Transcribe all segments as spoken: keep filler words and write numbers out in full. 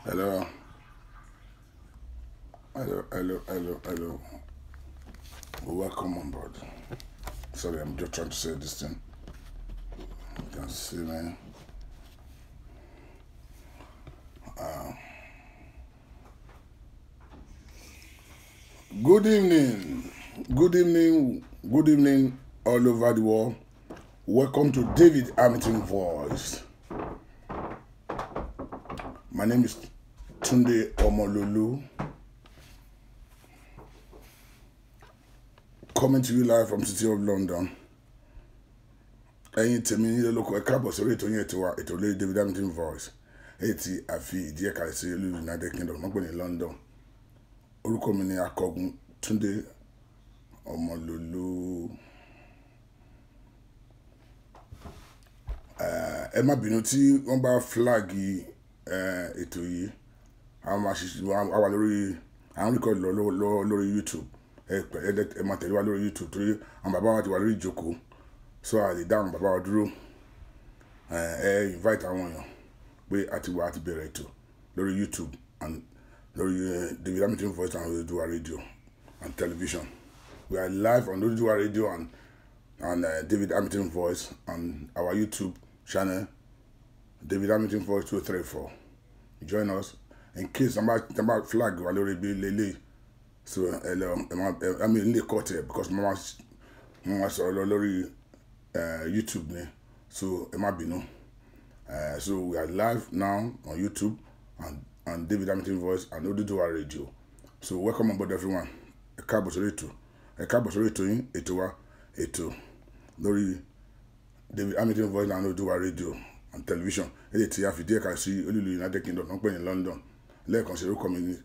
Hello. Hello, hello, hello, hello. Welcome on board. Sorry, I'm just trying to say this thing. You can see me. Uh, good evening. Good evening. Good evening all over the world. Welcome to David Hamilton Voice. My name is Tunde Omololu. Coming to you live from the city of London. Ẹ̀yin tèmi nílé lóko ẹ káàbọ̀ sórí ètò yẹn ètò wa ètò lórí David Hamilton Voice. Èyí tí a fi ìdí ẹ̀ka sí ìlú United Kingdom wọ́n pè ní London. Orúkọ mi ni Akọgun Túndé Ọmọlólú. Ẹ má bínú tí wọ́n bá flagi ètò yìí àwọn máa ṣiṣẹ́ àwa lórí àwọn record lọ lórí YouTube. Ẹ máa tẹ̀lé wa lórí YouTube torí àwọn bàbá wa ti wà lórí ìjókòó so a lè dáhùn bàbá wa dúró. Ẹ invite àwọn èèyàn pé a ti wà á ti bẹ̀rẹ̀ ètò lórí YouTube and lórí David Hamilton Voice and Oduduwa Radio and television. We are live on Oduduwa Radio and and uh, David Hamilton Voice and our YouTube channel David Hamilton Voice two three four. Join us in case somebody somebody flag wa lórí bí lélẹ̀. So I mean lè cut it because mama mama sọ̀rọ̀ lórí uh, YouTube ni so ẹ má bínú. Uh, so we are live now on YouTube and and David Hamilton Voice and Oduduwa Radio. So welcome on board everyone. Ẹ káàbọ̀ sórí ètò. Ẹ káàbọ̀ sórí ètò yín ètò wa ètò lórí David Hamilton Voice and Oduduwa Radio and television. Èyí tí a fi díẹ̀ ká sí olúlu United Kingdom wọ́n pè ní London. Lẹ́ẹ̀kan sí orúkọ mi ní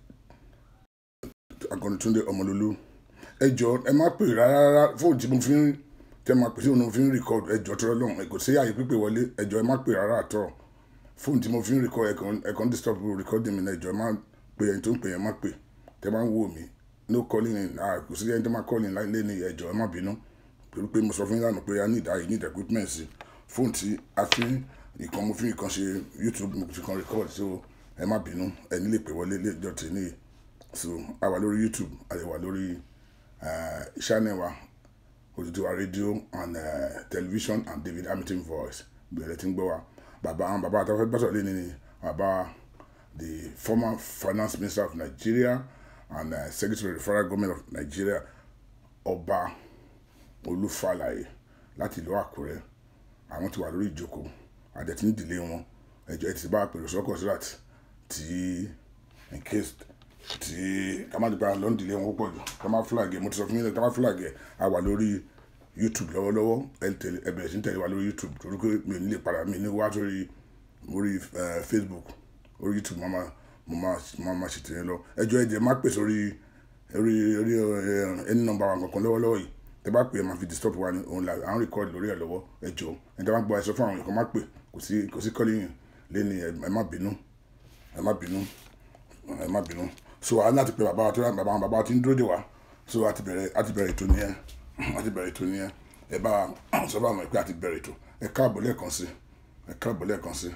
Akọgun Túndé Ọmọlólú. Ẹ jọ̀ọ́ ẹ má pè rárá fóònù tí mo fi ń tẹ́ máa pè sí òun mo fi ń record ẹ jọ̀ọ́ tọrọ lọ́hùn ẹ kò sí àyè pípé wọlé ẹ jọ̀ọ́ ẹ má pè rárá àtọ̀ fóònù tí mo fi ń record ẹ kàn disturb recording mi náà ẹ jọ̀ọ́ ẹ má pè ẹni tó ń pè yẹn má pè tẹ́ bá ń wò mí no calling in kò sí ẹni tó máa calling láì lé ní ẹ jọ̀ọ́ ẹ má bínú pẹ̀lú pé mo sọ fún yín lánàá pé a need àyè need equipment sí fóònù tí a fi ìkan mo fi ìkan ṣe YouTube mo fi kan record so ẹ má bínú ẹ nílé pè wọlé lẹ́jọ́ tì ní so a wà lórí YouTube a lè wà lórí channel wa Oduduwa Radio and uh, television and David Hamilton Voice bẹ̀rẹ̀ tí ń gbọ́ wa bàbá àwọn bàbá àtàwọn gbàsọ̀ lé ní bàbá the former finance minister of Nigeria and uh, secretary of the federal government of Nigeria Ọba Olúfàlàyé láti ìlú Àkúrẹ́ àwọn ti wà lórí ìjókòó àdẹ̀tí ń dìlé wọn ẹjọ́ ẹ ti bá pèrò sọ́kọ̀ sí láti tí in case tí ká má dìgbà lọ́n dìlé wọn púpọ̀ jù ká má flag ẹ̀ mo ti sọ fún yín ká má flag ẹ̀ a wà lórí YouTube lọ́wọ́lọ́wọ́ ẹ bẹ̀rẹ̀ sí ń tẹ̀lé wa lórí YouTube torí pé mi ò ní lè padà mi ní wá sórí orí Facebook orí YouTube mo máa ma ṣètò yẹn lọ ẹjọ́ ẹ jẹ́ má pè sórí orí orí ẹni nọ́mbà wa kankan lọ́wọ́lọ́wọ́ yìí tẹ bá pè ẹ máa fi disturb wa ní òun la à ń record lórí ẹ lọ́wọ́ ẹ jọ̀ọ́ ẹ tẹ bá gbọ́ ẹ sọ fún àwọn èèyàn má pè kò sí kò sí calling lẹ́ni ẹ má bínú ẹ má bínú ẹ má bínú so a láti pe bàbá wa tó yà bàbá bàbá tí ń dúró dè wá so a ti bẹ̀rẹ̀ a ti bẹ̀rẹ̀ ètò nìyẹn a ti bẹ̀rẹ̀ ètò nìyẹn ẹ bá sọ fún àwọn ìpè a ti bẹ̀rẹ̀ ètò ẹ káàbọ̀ lẹ́ẹ̀kan sí ẹ káàbọ̀ lẹ́ẹ̀kan sí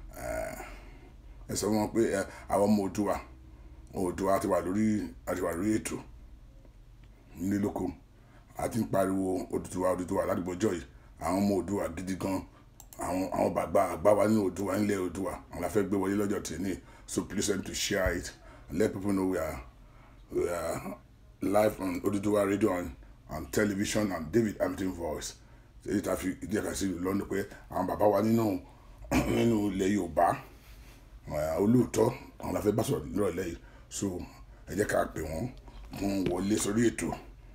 ẹ sọ fún wọn pé àwọn ọmọ Oòduà Oòduà ti wà lórí a ti wà lórí ètò nílé lóko a ti ń pariwo Oòduà Oòduà ládùúgbò ọjọ́ yìí àwọn ọmọ Oòduà gidi gan àwọn àwọn bàbá àgbà wa ní Oòduà nílẹ̀ Oòduà àwọn la fẹ́ gbé wọlé lọ́jọ́ tèmi so please send to share it and let people know we are we are live on Oduduwa Radio and, and television and David Hamilton Voice. Èyí tá a fi ìdí ẹ̀ka sí lọ́nà pé àwọn bàbá wa nínú nínú ilẹ̀ Yorùbá olóòótọ́ àwọn la fẹ́ bá sọ̀rọ̀ lọ́rọ̀ lẹ́yìn so ẹ jẹ́ ká pè wọ́n fún wọlé sórí ètò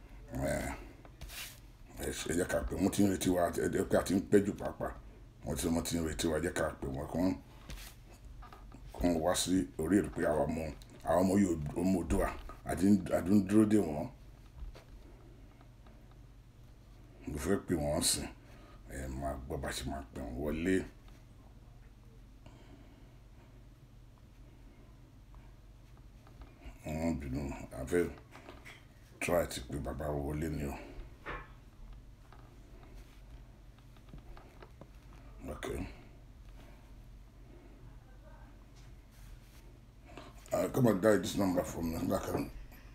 ẹ jẹ́ ká pè wọ́n tí ń retí wa ẹ jẹ́ ká ti ń pẹ́jù pàápàá wọ́n ti wọ́n ti ń retí wa ẹ jẹ́ ká pè wọ́n kàn kàn wá sí orí ètò pé àwọn ọmọ àwọn ọmọ yóò ọmọ Oòduà àdúndúró dè wọ́n mo fẹ́ pè wọ́n sí ẹ máa gbọ́ bá ṣe máa pè wọ́n wọlé. wọ́n bínú àfẹ́ try ti pé bàbá wọlé ni o. Okay. come and dial this number from me. I can.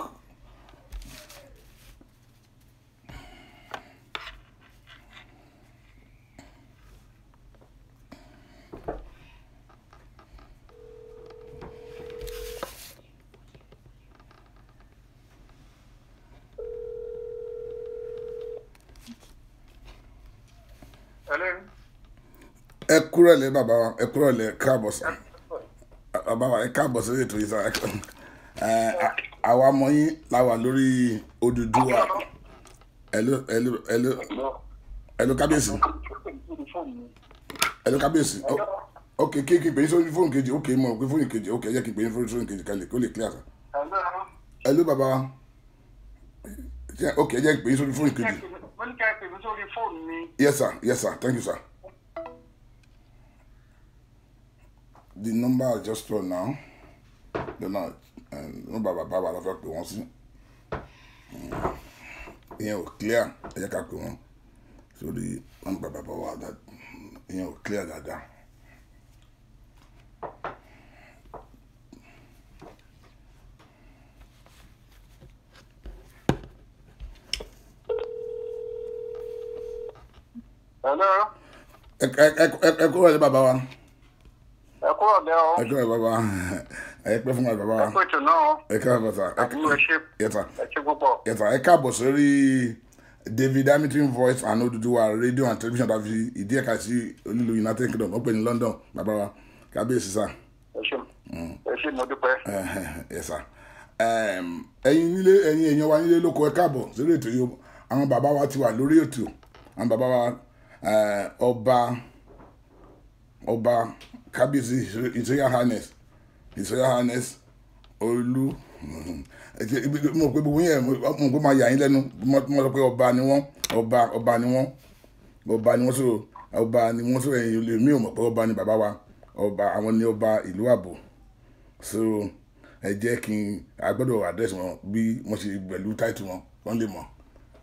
ẹ kúrò lẹ bàbá wa ẹ kúrò lẹ káàbọ̀ sí bàbá wa ẹ káàbọ̀ sí ètò ìsà àwa ọmọ yín la wà lórí Odùduwà ẹlò ẹlò ẹlò ẹlò kábíyèsí ẹlò kábíyèsí ok kí kí pè é sórí fóònù kejì ok mo pé fóònù kejì ok ẹ jẹ́ kí pè é sórí fóònù kejì kalẹ̀ kó lè clear sa ẹlò bàbá wa ok ẹ jẹ́ kí pè é sórí fóònù kejì. Yes sir, yes sir, thank you sir. The number I just told now, the number, number bàbá wa la fẹ́ pè wọ́n sí. Ìyẹn ò clear, ẹ jẹ́ ká pè wọ́n. So the number bàbá wa that ìyẹn ò clear dáadáa. Hello. Ẹ ẹ ẹ kúrò lẹ bàbá wa. Ẹ kúrò lẹ o. Ẹ kúrò lẹ bàbá wa. Ẹ pẹ́ fún wa bàbá wa. Ẹ kú ètò náà. Ẹ káàbọ̀ sà. Àbúrò ṣe. Yes sir. Ẹ ṣe púpọ̀. Yes sir. Ẹ káàbọ̀ sórí David Hamilton Voice and Odùduwà radio and television tàbí ìdí ẹ̀ka sí olúlu United Kingdom ó pè ní London bàbá wa kábíyèsí sà. Ẹ ṣe ẹ ṣe mo dúpẹ́. Yes sir. Ẹ̀yin nílé ẹ̀yin èèyàn wa nílé lóko ẹ káàbọ̀ sórí ètò yìí àwọn bàbá wa ti wà lórí ètò àwọn bàbá wa ọba ọba kábíyèsí His Royal Highness His Royal Highness olú mo pe gbogbo yẹn mo pe máa yà yín lẹ́nu mo sọ pé ọba ni wọ́n ọba ọba ni wọ́n ọba ni wọ́n sọ ọba ni wọ́n sọ ẹ̀yin olè mi ò mọ̀ pé ọba ni bàbá wa ọba àwọn ni ọba ìlú àbò so ẹ jẹ́ kí n agbọ́dọ̀ àdírẹ́sì wọn bí wọ́n ṣe pẹ̀lú táìtù wọn wọ́n lè mọ̀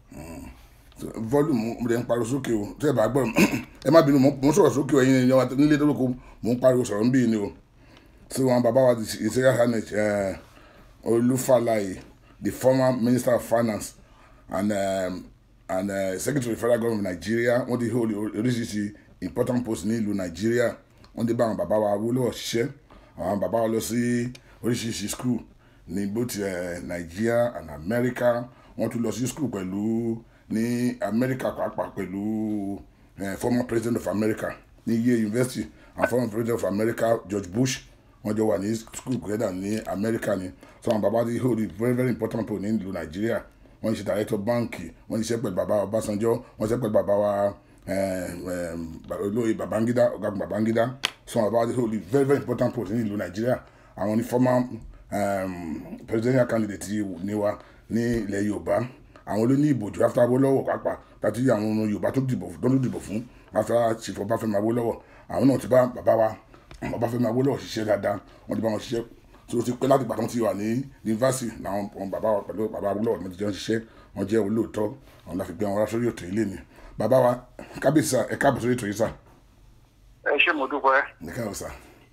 volume mo lè ń pariwo sókè o tẹ́ ẹ bá gbọ́ ẹ má bínú mo ń sọ̀rọ̀ sókè o ẹ̀yin ènìyàn nílé lórúkọ mo ń pariwo sọ̀rọ̀ ń bí ni o tí wọn bàbá wa His Royal Highness Olúfàlàyé the former Minister of Finance and um, and uh, Secretary of the Federal Government of Nigeria wọ́n ti hold oríṣiríṣi important post ní ìlú Nigeria wọ́n ti bá àwọn bàbá wa Awólọ́wọ̀ ṣiṣẹ́ àwọn bàbá wa lọ sí oríṣiríṣi school ní both Nigeria and America wọ́n tún lọ sí school pẹ̀lú ní America pàápàá pẹ̀lú former President of America ní Yale University and former President of America George Bush wọ́n jọ wà ní school together ní America ni so àwọn bàbá ti hold a very very important post ní ìlú Nigeria wọ́n ṣe director báńkì wọ́n ṣiṣẹ́ pẹ̀lú bàbá Ọbásanjọ́ wọ́n ṣiṣẹ́ pẹ̀lú bàbá wa olóyè Babangida Ọ̀gágun Babangida so àwọn bàbá ti hold a very very important post ní ìlú Nigeria àwọn ní former um, presidential candidate ní wa ní ilẹ̀ Yorùbá àwọn ló ní ìbòjú after Awólọ́wọ̀ pàápàá láti àwọn ọmọ Yorùbá tó dìbò tó dìbò fún after Chief Ọbáfẹ́mi Awólọ́wọ̀ àwọn náà ti bá bàbá wa Ọbáfẹ́mi Awólọ́wọ̀ ṣiṣẹ́ dáadáa wọ́n ti bá wọn ṣiṣẹ́ tó ti pẹ́ láti gbà tó ti wà ní yunifásitì làwọn bàbá wa pẹ̀lú bàbá Awólọ́wọ̀ wọ́n ti jẹun ṣiṣẹ́ wọ́n jẹ́ olóòótọ́ àwọn láfi gbé wọn wá sórí ètò ilé ni bàbá wa kábíyèsí sà ẹ káàbọ̀ sórí ètò yìí sà. Ẹ ṣé mo dúpẹ́. ẹ káàbọ̀ sà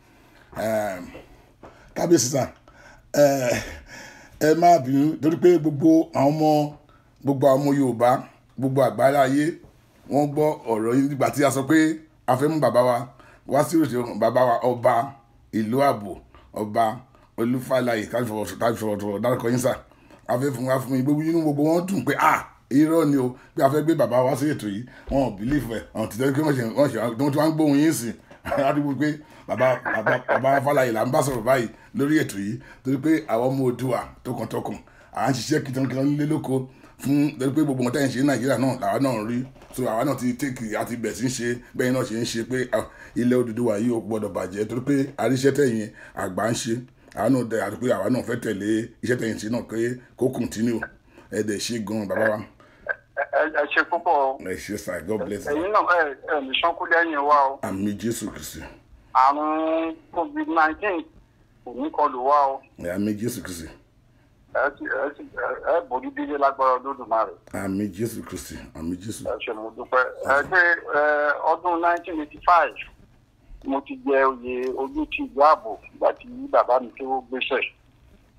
kábíyèsí sà ẹ má bínú torí pé gbogbo àwọn ọmọ gbogbo àwọn ọmọ Yorùbá gbogbo àgbáyé ayé wọ́n gbọ́ ọ̀rọ̀ yìí nígbà tí a sọ pé a fẹ́ mú bàbá wa wá sí òṣèlú bàbá wa ọba ìlú àbò ọba Olúfàlàyé káfíńfọ̀rọ̀ dárúkọ yín sà a fẹ́ fún wa fún mi gbogbo inú gbogbo wọn dùn pé ah irọ́ ni o pé a fẹ́ gbé bàbá wa sí ètò yìí wọn ò bìlífù ẹ̀ àwọn tìtẹ́ pé wọ́n ṣe wọ́n ṣe wọ́n ti wá ń gbóhùn yín sí ládùúgbò pé bàbá bàbá Fàlàyé là ń bá sọ̀rọ̀ báyìí lórí ètò yìí torí pé àwọn ọmọ Oòduà tọkàntọkàn à ń ṣiṣẹ́ kìtànkìtàn nílé lóko fún torí pé gbogbo wọn tẹ́yìn ṣe ní Nàìjíríà náà làwa náà rí so àwa náà ti tẹ́kì àti bẹ̀ sí ń ṣe bẹ́ẹ̀ náà ṣe ń ṣe pé ilẹ̀ Odùduwà yìí ò gbọ́dọ̀ bàjẹ́ torí pé àríṣẹ́ tẹ̀yìn àgbà ń ṣe àwa náà dẹ̀ àti pé àwa náà fẹ́ tẹ̀lé iṣẹ́ tẹ̀yìn sí náà pé kó kùntínú ẹ̀ dẹ̀ ṣe gan bàbá wa. Ẹ ṣé púpọ̀. Ẹ ṣé sir, God bless you. Ẹ̀yin náà ẹ ẹ ní sọ́kú lẹ́yìn wa o. Àmín Jésù Kristi. Àrùn COVID nineteen kò ní kọlù wa o. Àmín Jésù Kristi. Ẹ ti ẹ ti ẹ borí dídé lágbára Olódùmarè. Àmín Jésù Kristi. Àmín Jésù. Ẹ ṣé mo dúpẹ́. Ẹ ṣe ọdún nineteen eighty five mo ti jẹ oyè Olú ti ìlú àbò ìgbà tí bàbá mi tó gbéṣẹ́.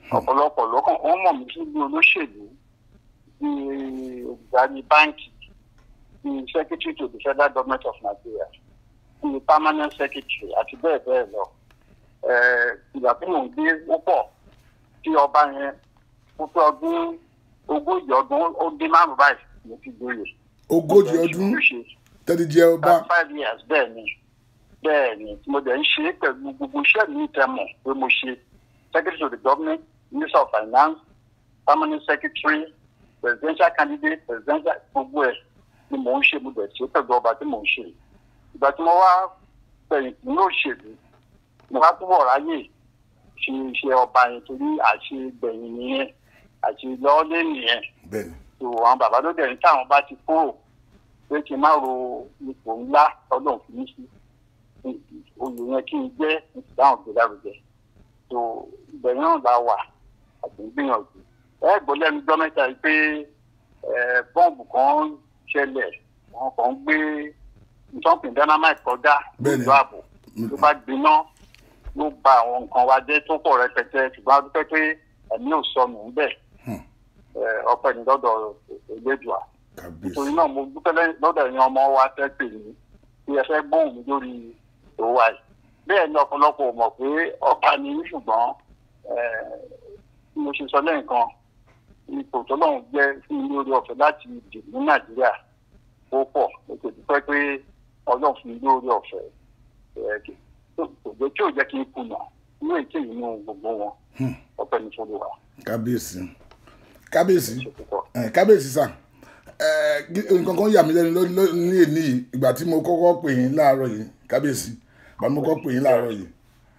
ọ̀pọ̀lọpọ̀ lọ́kàn wọ́n mọ̀ mí sí bí olóṣèlú bí olùdarí báńkì bí secretary to the federal government of Nigeria bí permanent secretary àti bẹ́ẹ̀ bẹ́ẹ̀ lọ. ìgbà tí mò ń gbé púpọ̀ tí ọba yẹn ó pé ọdún ogójì ọdún ó dín márùn báyìí mo ti gbóyè. ogójì ọdún tẹ́lẹ̀ jẹ́ ọba. five years bẹ́ẹ̀ ni bẹ́ẹ̀ ni mo dẹ̀ ń ṣe pẹ̀lú gbogbo iṣẹ́ mi tẹ̀mọ̀ pé mo ṣe secretary to the government, minister of finance, permanent secretary, presidential candidate, presidential gbogbo ẹ̀ ni mò ń ṣe mo dẹ̀ ṣe pẹ̀lú ọba tí mò ń ṣe. ìgbà tí mo wá fẹ̀yìntì ní òṣèlú mo wá túbọ̀ ráyè ṣe iṣẹ́ ọba yẹn torí àṣegbẹ̀yìn nìyẹn àṣelọ́ọ́lé nìyẹn. tó àwọn bàbá ló dẹ̀ ní táwọn bá ti kúrò pé kí n má ro ipò ńlá ọlọ́run fi mí sí oyè yẹn kí n jẹ́ ìdáhùn tó lárugẹ. tó ìbẹ̀rẹ̀ náà la wà àti ìgbìyànjú. ẹ gbọ́ lẹ́nu gbọ́ mẹ́ta yìí pé bọ́ǹbù kan ṣẹlẹ̀ wọn kàn ń gbé ìtọ́pìn dynamite kọjá lójú ààbò tó bá gbiná ló ba àwọn nǹkan wa jẹ́ tó pọ̀ rẹpẹtẹ ṣùgbọ́n a dúpẹ́ pé ẹ̀mí ò sọnù ńbẹ̀ ọpẹ́ ní lọ́dọ̀ Elédùà. nítorí náà mo dúpẹ́ lọ́dọ̀ ẹ̀yin ọmọ wa tẹ́ pè mí bí ẹ fẹ́ gbóhùn mi lórí òwò àì bẹ́ẹ̀ ni ọ̀pọ̀lọpọ̀ mọ̀ pé ọba ni ṣùgbọ́n bí mo ṣe sọ lẹ́ẹ̀kan ipò tó lọ́hùn jẹ́ fún mi lórí ọ̀fẹ́ láti dì ní Nàìjíríà ó pọ̀ mo kò dúpẹ́ pé Ọlọ́run fún mi lórí ọ̀fẹ́ kò jẹ́ kí ò jẹ́ kí n kùnà ní èké inú gbogbo wọn ọpẹ́ ní fún wa. kábíyèsí kábíyèsí kábíyèsí sà nǹkan kan yà mí lẹ́nu ní èní yìí ìgbà tí mo kọ́kọ́ pè yín láàárọ̀ yìí kábíyèsí ìgbà tí mo kọ́kọ́ pè yín láàárọ̀ yìí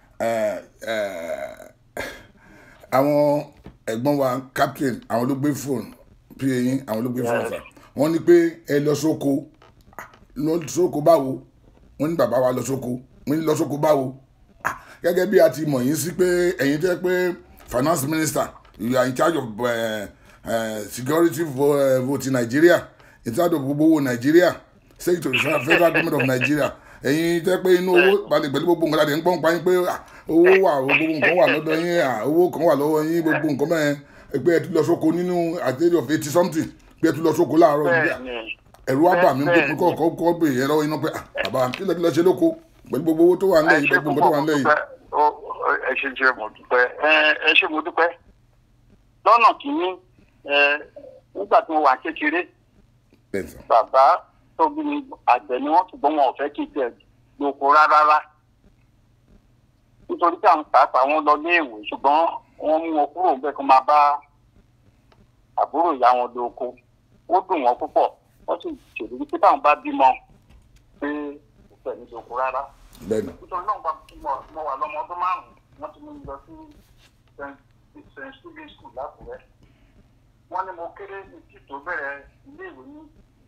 àwọn ẹ̀gbọ́n wa captain àwọn ló gbé fóònù pa yín àwọn ló gbé fóònù sà wọ́n ní pé ẹ lọ sóko lọ sóko báwo wọ́n ní bàbá wa lọ sóko wọ́n ní lọ sóko báwo gẹ́gẹ́ bí a ti mọ̀ yín sí pé ẹ̀yin tẹ́ pé finance minister you are in charge of uh, uh, security for, uh, vote in Nigeria in charge of gbogbo owó Nigeria secretary to the federal government of Nigeria ẹ̀yin tẹ́ pé inú owó balẹ̀ pẹ̀lú gbogbo nǹkan láti ń pọ́n pa yín pé owó wà gbogbo nǹkan wà lọ́dọ̀ yín owó kan wà lọ́wọ́ yín gbogbo nǹkan mẹ́rin pé ẹ ti lọ sóko nínú at the age of eighty something pé ẹ ti lọ sóko láàárọ̀ yìí ẹ̀rù wá bà mí pé kọ́ kọ́ kọ́ bè yẹn lọ́wọ́ iná pé bàbá kí lẹ́ẹ̀dí lọ ṣe lóko pẹ̀lú gbogbo owó tó wà nílẹ̀ yìí gbogbo nǹkan tó wà nílẹ̀ yìí. ẹ ṣe jẹ́ mo dúpẹ́ ẹ ṣe mo dúpẹ́ lọ́nà kìíní nígbà tí mo wà kékeré bàbá tó bí mi àgbẹ̀ ni wọ́n ṣùgbọ́n wọn ò fẹ́ kí tẹ̀ lóko rárá nítorí tí àwọn pàápàá wọn lọ léèwé ṣùgbọ́n wọ́n mú wọn kúrò bẹ́ẹ̀ kó máa bá àbúrò ìyá wọn lóko ó dùn wọn púpọ̀ wọ́n sì ṣèlérí pé táwọn bá bímọ pé kò fẹ́ ní lóko rárá. nítorí náà gba mo wà lọ́mọ ọdún márùn-ún wọ́n ti mú mi lọ sí Saint Stephen School lákùrẹ́ wọ́n ní mo kéré ní tí tó bẹ̀rẹ̀ iléèwé ní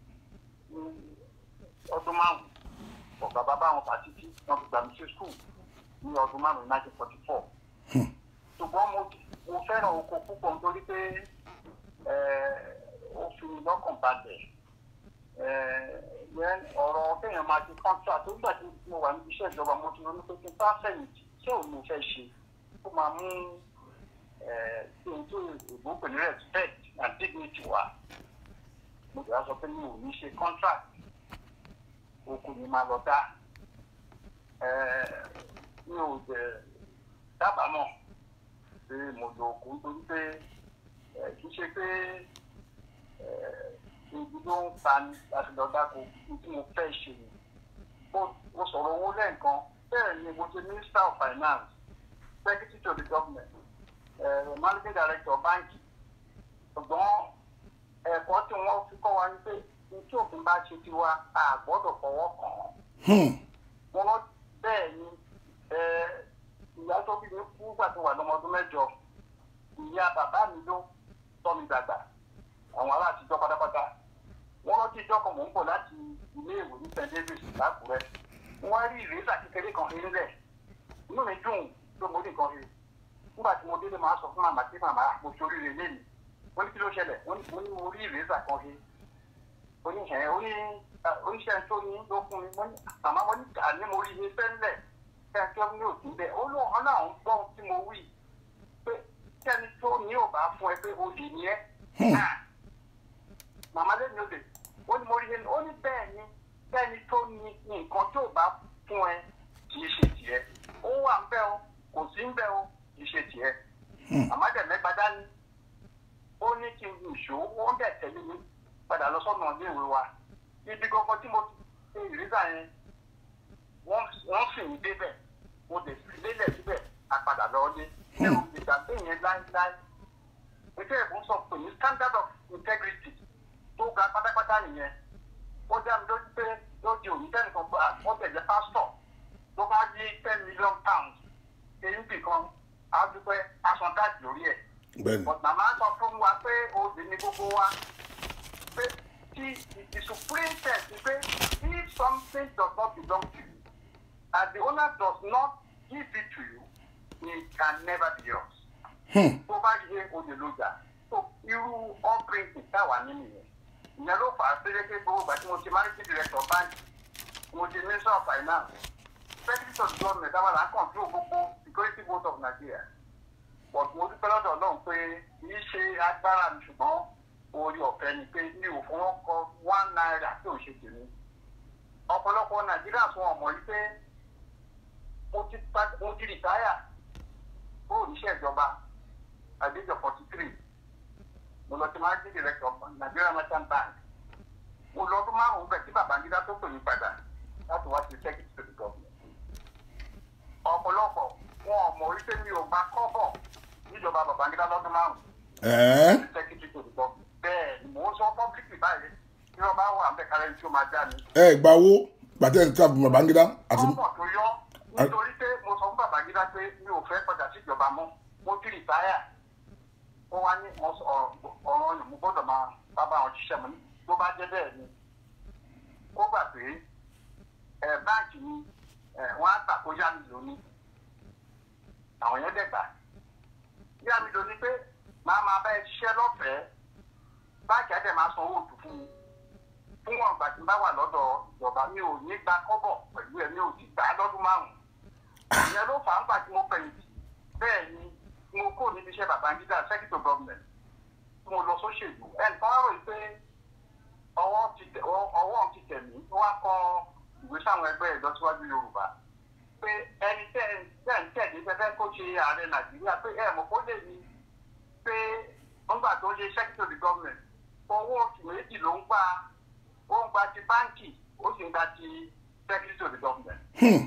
ọdún márùn-ún ọ̀gá bàbá àwọn pàtìkì wọ́n fi gbà mí sí school ní ọdún márùn-ún nineteen forty four ṣùgbọ́n mo fẹ́ràn oko púpọ̀ nítorí pé ó fi lọ́kàn balẹ̀ ọ̀rọ̀ kéèyàn máa ti contract tó gbà tí mo wà níbi iṣẹ́ ìjọba mo ti ronú pé kí n bá fẹ̀yìntì ṣé òun mo fẹ́ ṣe ó máa mú kí n tó ìbò pẹ̀lú respect and dignity wá mo jẹ́ sọ pé mi ò ní ṣe contract oko ni máa lọ dá mi ò jẹ́ dábàámọ̀ pé mo lọ oko nítorí pé kì í ṣe pé ibi ló ń ta ni láti lọ dáko tí mo fẹ́ ṣe ni mo sọ̀rọ̀ owó lẹ́ẹ̀kan bẹ́ẹ̀ ni mo ṣe minister of finance secretary to the government managing director báńkì ṣùgbọ́n ẹ̀kọ́ tí wọ́n fi kọ́ wa ní pé tí òfin bá ṣe tiwa a gbọ́dọ̀ fọwọ́ kàn án. wọ́n bẹ́ẹ̀ ni ìyá tó bí mi kú gbà tó wà lọ́mọ ọdún mẹ́jọ ìyá bàbá mi ló tọ́ mi dàgbà àwọn ará àtijọ́ pátápátá wọ́n rántí ìjọ kan mò ń bọ̀ láti ilé ìwé ní Saint Davis lákùrẹ́ wọ́n rí ìrẹsà kékeré kan nílẹ̀ inú mi dùn pé mo rí nǹkan rí nígbà tí mo délé máa sọ fún màmá tí màmá mo sórí rẹ̀ lẹ́nu wọ́n ní kí ló ṣẹlẹ̀ wọ́n ní mo rí ìrẹsà kan rí oní ẹ̀ oní oníṣẹ́ tó ní ló fún mi màmá mo ní àní mo rí ilé fẹ́lẹ̀ kẹ́kẹ́ ní òtún bẹ́ẹ̀ ó lóun hàn náà ń gbọ́ tí mo wí pé kẹ́ni tó ní ò bá fún ẹ pé o lè ní ẹ. màmá lẹ́nu òde ó ní mo rí ẹni ó ní bẹ́ẹ̀ ni kẹ́ni tó ní nǹkan tó bá fún ẹ kì í ṣe tiẹ̀ ó wà ń bẹ́ o kò sí ń bẹ́ o kì í ṣe tiẹ̀. àmọ́dẹ̀mẹ́gbà dání ó ní kí n ìṣó ó ń bẹ̀ tẹ̀lé mi padà lọ sọ́nà iléèwé wa ibi gangan tí mo ti ìrísà yẹn wọ́n sì ń débẹ̀ mo lè fi lélẹ̀ síbẹ̀ àpàdà lọ́ọ́lé ẹ̀rù ìgbàgbé yẹn láíláí ètò ẹ̀bùn sọ pé ní standard of integrity tó ga pátápátá nìyẹn ó dá mi lójú pé ló di òní tẹ́nìkan wọ́n tẹ̀lé pásítọ̀ tó bá yí ten million pounds èyí bìkan á dúpẹ́ aṣọ dáàbì lórí ẹ̀ màmá sọ fún wa pé òbí ni gbogbo wa pé tí the supreme test is pé if something does not belong to you and the owner does not give it to you it can never be yours. tó bá yẹ olè lójà tó irú upbringing táwa nínú yẹn ìyẹn ló fà á péré pé gbogbo ìgbà tí mo ti managing director bank mo ti minister of finance secretary of government àwọn là ń control gbogbo security board of Nigeria but mo dúpẹ́ lọ́dọ̀ Ọlọ́run pé kì í ṣe agbára mi ṣùgbọ́n orí ọ̀fẹ́ ni pé mi ò fún wọn kọ one naira tí ò ṣe tèmi ọ̀pọ̀lọpọ̀ Nàìjíríà fún ọmọ yìí pé mo ti rìtáyà ó níṣẹ́ ìjọba àdéjọ forty three mo lọ sí managing director Nigeria Merchant Bank mo lọ ọdún márùn-ún bẹ̀ tí Babangida tó pè mí padà láti wá sí secretary to the government ọ̀pọ̀lọpọ̀ wọn ò mọ̀ wípé mi ò gba kọ́bọ̀ níjọba Babangida lọ́dún márùn-ún secretary to the government bẹ́ẹ̀ ni mò ń sọ publicly báyìí tí wọ́n bá wà ń bẹ̀ kárẹ́ tí ó máa já mi. ẹ gba owó gbàtẹ́ ní tábù Babangida àti. kọ́bọ̀ tó yọ nítorí pé mo sọ fún Babangida pé mi ò fẹ́ padà sí ìjọba mọ́ mo ti rìtáyà ó wá ní ọ̀rọ̀ ìlú gbọ́dọ̀ máa bá bá wọn ṣiṣẹ́ mọ́ ní tó bá jẹ́ bẹ́ẹ̀ ni ó gbà pé báǹkì ni wọ́n á gbà kó yá mi lóní àwọn yẹn dẹ̀gbà yá mi lóní pé máa máa bá ẹ ṣiṣẹ́ lọ́fẹ̀ẹ́ báǹkì á dẹ̀ máa san owó òtún fún mi fún wọn ìgbà tí n bá wà lọ́dọ̀ ìjọba mi ò ní gba kọ́bọ̀ pẹ̀lú ẹ̀ mi ò sì gbà lọ́dún márùn-ún ìyẹn ló fà á ń gbà tí mo fẹ̀yìntì bẹ́ẹ̀ ni mo kó níbi iṣẹ́ Babangida secretary of government tí mo lọ sóṣèlú ẹnìkan rò pé ọwọ́ ti tẹ̀ mí wá kọ ìwé sáwọn ẹgbẹ́ ìlọsíwájú Yorùbá pé ẹni tẹ́ ń tẹ̀lé fẹ́fẹ́ kó ṣe ààrẹ Nàìjíríà pé ẹ̀ mọ̀ kó lè ní pé nígbà tó ṣe secretary of government owó oṣù méjì ló ń gbà ó ń gba ti báńkì ó sì ń gba ti secretary of government.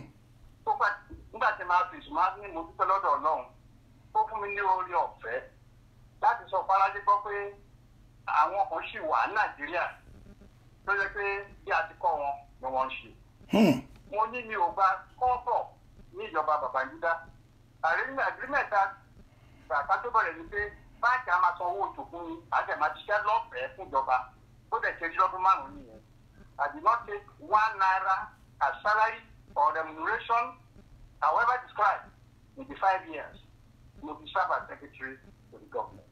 nígbà tí màá fi ìsúnmọ́ ní mo dúpẹ́ lọ́dọ̀ Ọlọ́run ó fún mi ní orí ọ̀fẹ́ láti sọ fárájé gbọ́ pé àwọn kan ṣì wà ní Nàìjíríà tó yẹ pé bí a ti kọ́ wọn ni wọ́n ń ṣe. mo ní mi ò gba kọ́ńtọ̀ ní ìjọba Babangida àrímẹ̀ta bàbá tó bẹ̀rẹ̀ ni pé báńkì á máa san owó oṣù fún mi àti ẹ̀ máa ṣiṣẹ́ lọ́fẹ̀ẹ́ fún ìjọba ó dẹ̀ ṣe lọ́dún márùn-ún nìyẹn. I did not take one naira as salary or remuneration however described in the five years. Mo fi serve as secretary to the government.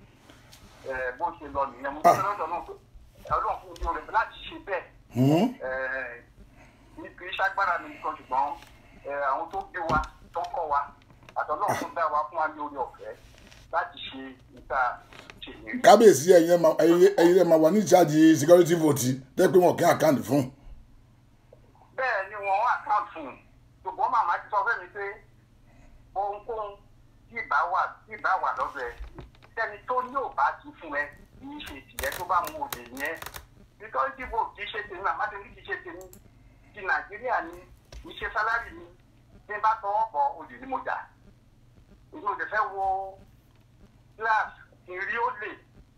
Bó ṣe lọ nìyẹn, mo fẹ́ lọ́dọ̀ náà pé Ọlọ́run fún mi ò rẹ̀ láti ṣe bẹ́ẹ̀. Ní kì í ṣàgbára mi nìkan ṣùgbọ́n àwọn tó gbé wa tó kọ́ wa àtọ́lọ́run tó dá wa fún wa ní orí ọ̀fẹ́ láti ṣe níta ṣe ìrírí. Kábíyèsí ẹ̀yin rẹ̀ máa wà ní ìjáde security vote tẹ́ pé wọn kí àkáǹtì fún. Bẹ́ẹ̀ ni wọ́n àkáǹtì fún un ṣùgbọ́n màmá ti sọ fẹ́ mi pé ohunkóhun tí ìbá wà tí ìbá wà lọ́dọ̀ ẹ sẹ́ni tó ní ò bá ti fún ẹ kì í ṣe tìyẹ tó bá mú òde yẹn security vote kì í ṣe tèmi màmá tèmi kì í ṣe tèmi ti Nàìjíríà ni kì í ṣe sálárì ni bí n bá tọwọ́ bọ̀ òdì ni mo jà èmi ò lè fẹ́ wo glass kí n rí ó lè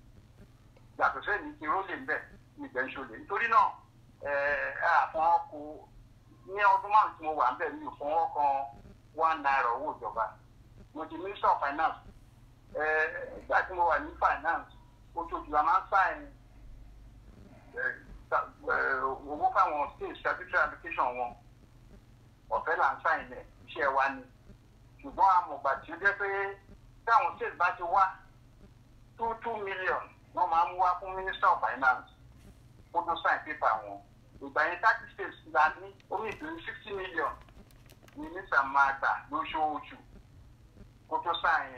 yàtọ̀ sẹ́ni kí n ró lè ń bẹ̀ ní ìgbẹ́ ìṣòlè nítorí náà àfọwọ́ kò ní ọdún márùn tí mo wà ń bẹ̀ mi ò fọwọ́ kan one naira owó ìjọba mo di minister of finance ìgbà tí mo wà ní finance oṣooṣù la máa ń sáìn owó fáwọn state statutory application wọn ọ̀fẹ́ là ń sáìn ẹ̀ iṣẹ́ wa ni ṣùgbọ́n àmọ̀gbà tí ó jẹ́ pé táwọn state bá ti wá two two million wọ́n máa ń wá fún minister of finance kó tó sáìn pépà wọn ìgbà yẹn thirty states la ní omi ìpín sixty million ní minister máa gbà lóṣooṣù kó tó sáìn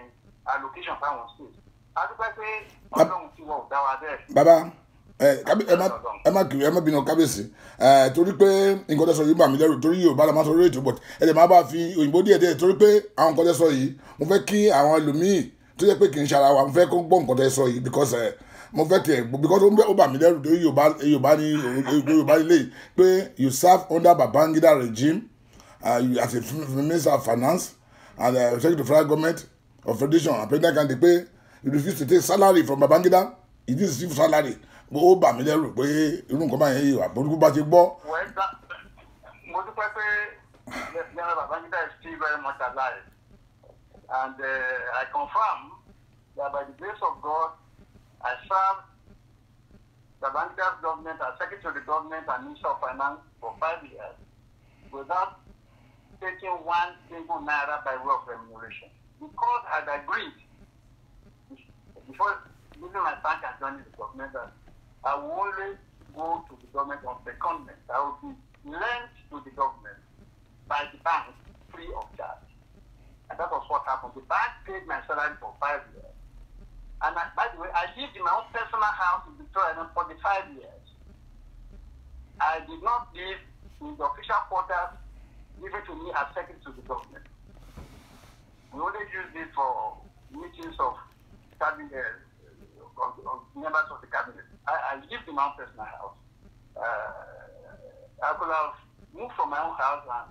allocation fáwọn state. a dúpẹ́ pé ọlọ́run tí wọ́n ò dá wa bẹ́ẹ̀. bàbá ẹ má kiri ẹ má bínú kábíyèsí torí pé nǹkan tẹ́ sọ yìí bà mí lẹ́rù torí Yorùbá la máa sọ lórí ètò but ẹ lè má bá fi òyìnbó díẹ̀ díẹ̀ torí pé àwọn nǹkan tẹ́ sọ yìí mo fẹ́ kí àwọn ẹlòmíì tó yẹ pé kì í ṣara wa mo fẹ́ kó gbọ́ nǹkan tẹ́ sọ yìí because mo fẹ́ tiẹ̀ because ó bà mí lẹ́rù torí Yorùbá Yorùbá ní Yorùbá nílé pé you serve under Babangida regime uh, as a minister of finance and uh, secretary of federal government of federation and president candidate pé you refuse to take salary from Babangida he didn't receive salary ó bà mí lẹ́rù pé irú nǹkan báyẹn yìí wà bó bá ti gbọ́. mo dúpẹ́ pé General Babangida is still very much alive and uh, I confirm that by the grace of God I served Babangida's government as secretary of the government and minister of finance for five years without taking one single naira by way of remuneration because I had agreed before leaving my bank and joining the government that I will only go to the government on secondment. I will be lent to the government by the bank free of charge. And that was what happened. The bank paid my salary for five years. And I, by the way, I lived in my own personal house in Victoria for the five years. I did not live in the official quarters given to me as secretary to the government. We only used it for meetings of cabinet, uh, of, of members of the cabinet. I, I lived in my own personal house. Uh, I could have moved from my own house and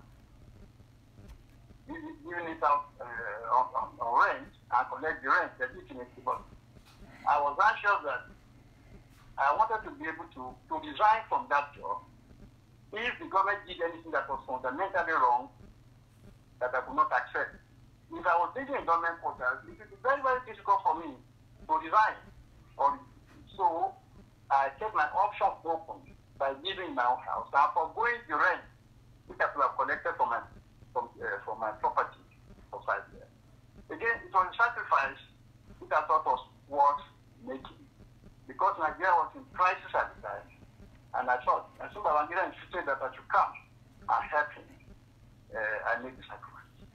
given it out uh, on, on, on rent and collect the rent legitimately, but I was anxious that I wanted to be able to, to resign from that job if the government did anything that was fundamentally wrong that I could not accept. If I was living in government quarters, it would be very, very difficult for me to resign. Or, so I kept my options open by living in my own house and forgoing the rent which I could have collected from my, from, uh, from my property for five years. Again, it was a sacrifice which I thought was worth making because Nigeria was in crisis at the time, and I thought, and so Babangida insisted that I should come and help him. Uh, I made the sacrifice.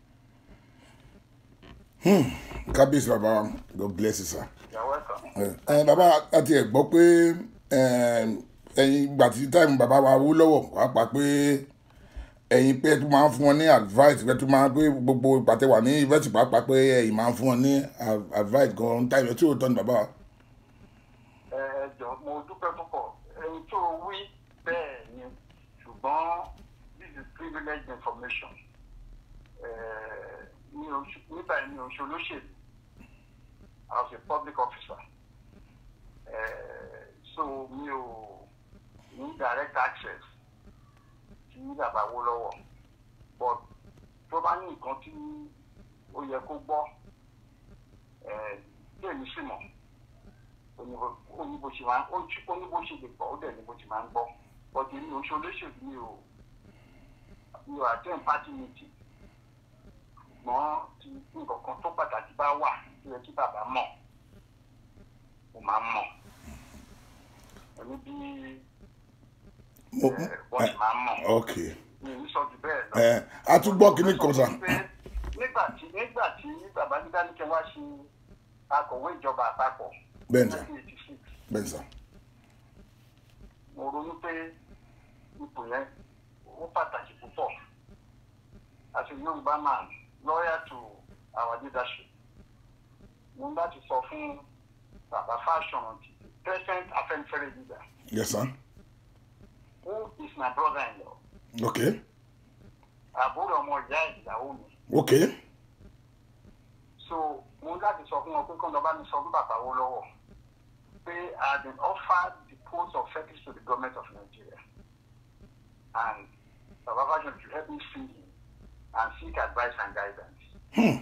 Hmm. Kábíyèsí bàbá, God bless you, sir. You're welcome. Ẹ bàbá àti ẹ̀ gbọ́ pé ẹ̀yin ìgbà tí táìmù bàbá wa wó lọ́wọ́ pàápàá pé ẹ̀yin pé tó máa ń fún wọn ní advice pé tó máa ń pé gbogbo ìpàtẹ wà ní yunifásitì pàápàá pé ẹ̀yin máa ń fún wọn ní advice gan táìmù tí ó tọ́ ní bàbá. Ẹ jọ mo dúpẹ́ púpọ̀ ẹni tó wí bẹ́ẹ̀ ni ṣùgbọ́n this is privileged information. Nígbà yẹn mi ò ṣe olóṣèlú. I was a public officer. Uh, so mi ò ní direct access sí bàbá wó lọ́wọ́. But tó bá ní nǹkan tí ó yẹ kó gbọ́, tí èmi sì mọ̀, ó ní bó ṣe máa ó ní bó ṣe lè gbọ́, ó dẹ̀ ní bó ṣe máa ń gbọ́. But èmi ò ṣe olóṣèlú mi ò mi ò attend party meeting. Ṣùgbọ́n tí nǹkan kan tó pàtàkì bá wà tí ẹ kí bàbá mọ̀ mo máa ń mọ̀ ẹni bí wọ́n ṣe máa ń mọ̀ mi ò ní sọ jù bẹ́ẹ̀ lọ. A tún gbọ́ kíní kan sà. nígbà tí nígbà tí Babangida ní kí wá ṣe akọ̀wé ìjọba àpapọ̀ bẹ́ẹ̀ sà bẹ́ẹ̀ sà. mo ronú pé ipò yẹn ó pàtàkì púpọ̀ as a Yorùbá man loyal to our leadership. Mo ń láti sọ fún Baba Fashoranti, present Afenifere leader. Yes, sir. Who is my brother-in-law. Okay. Àbúrò ọmọ ìyá ìyàwó mi. Okay. So mo ń láti sọ fún wọn pé kí wọ́n bá mi sọ fún bàbá wo lọ́wọ́ pé I have been offered the post of secretary to the government of Nigeria, and Baba Fashoranti to help me see him and seek advice and guidance. Hmm.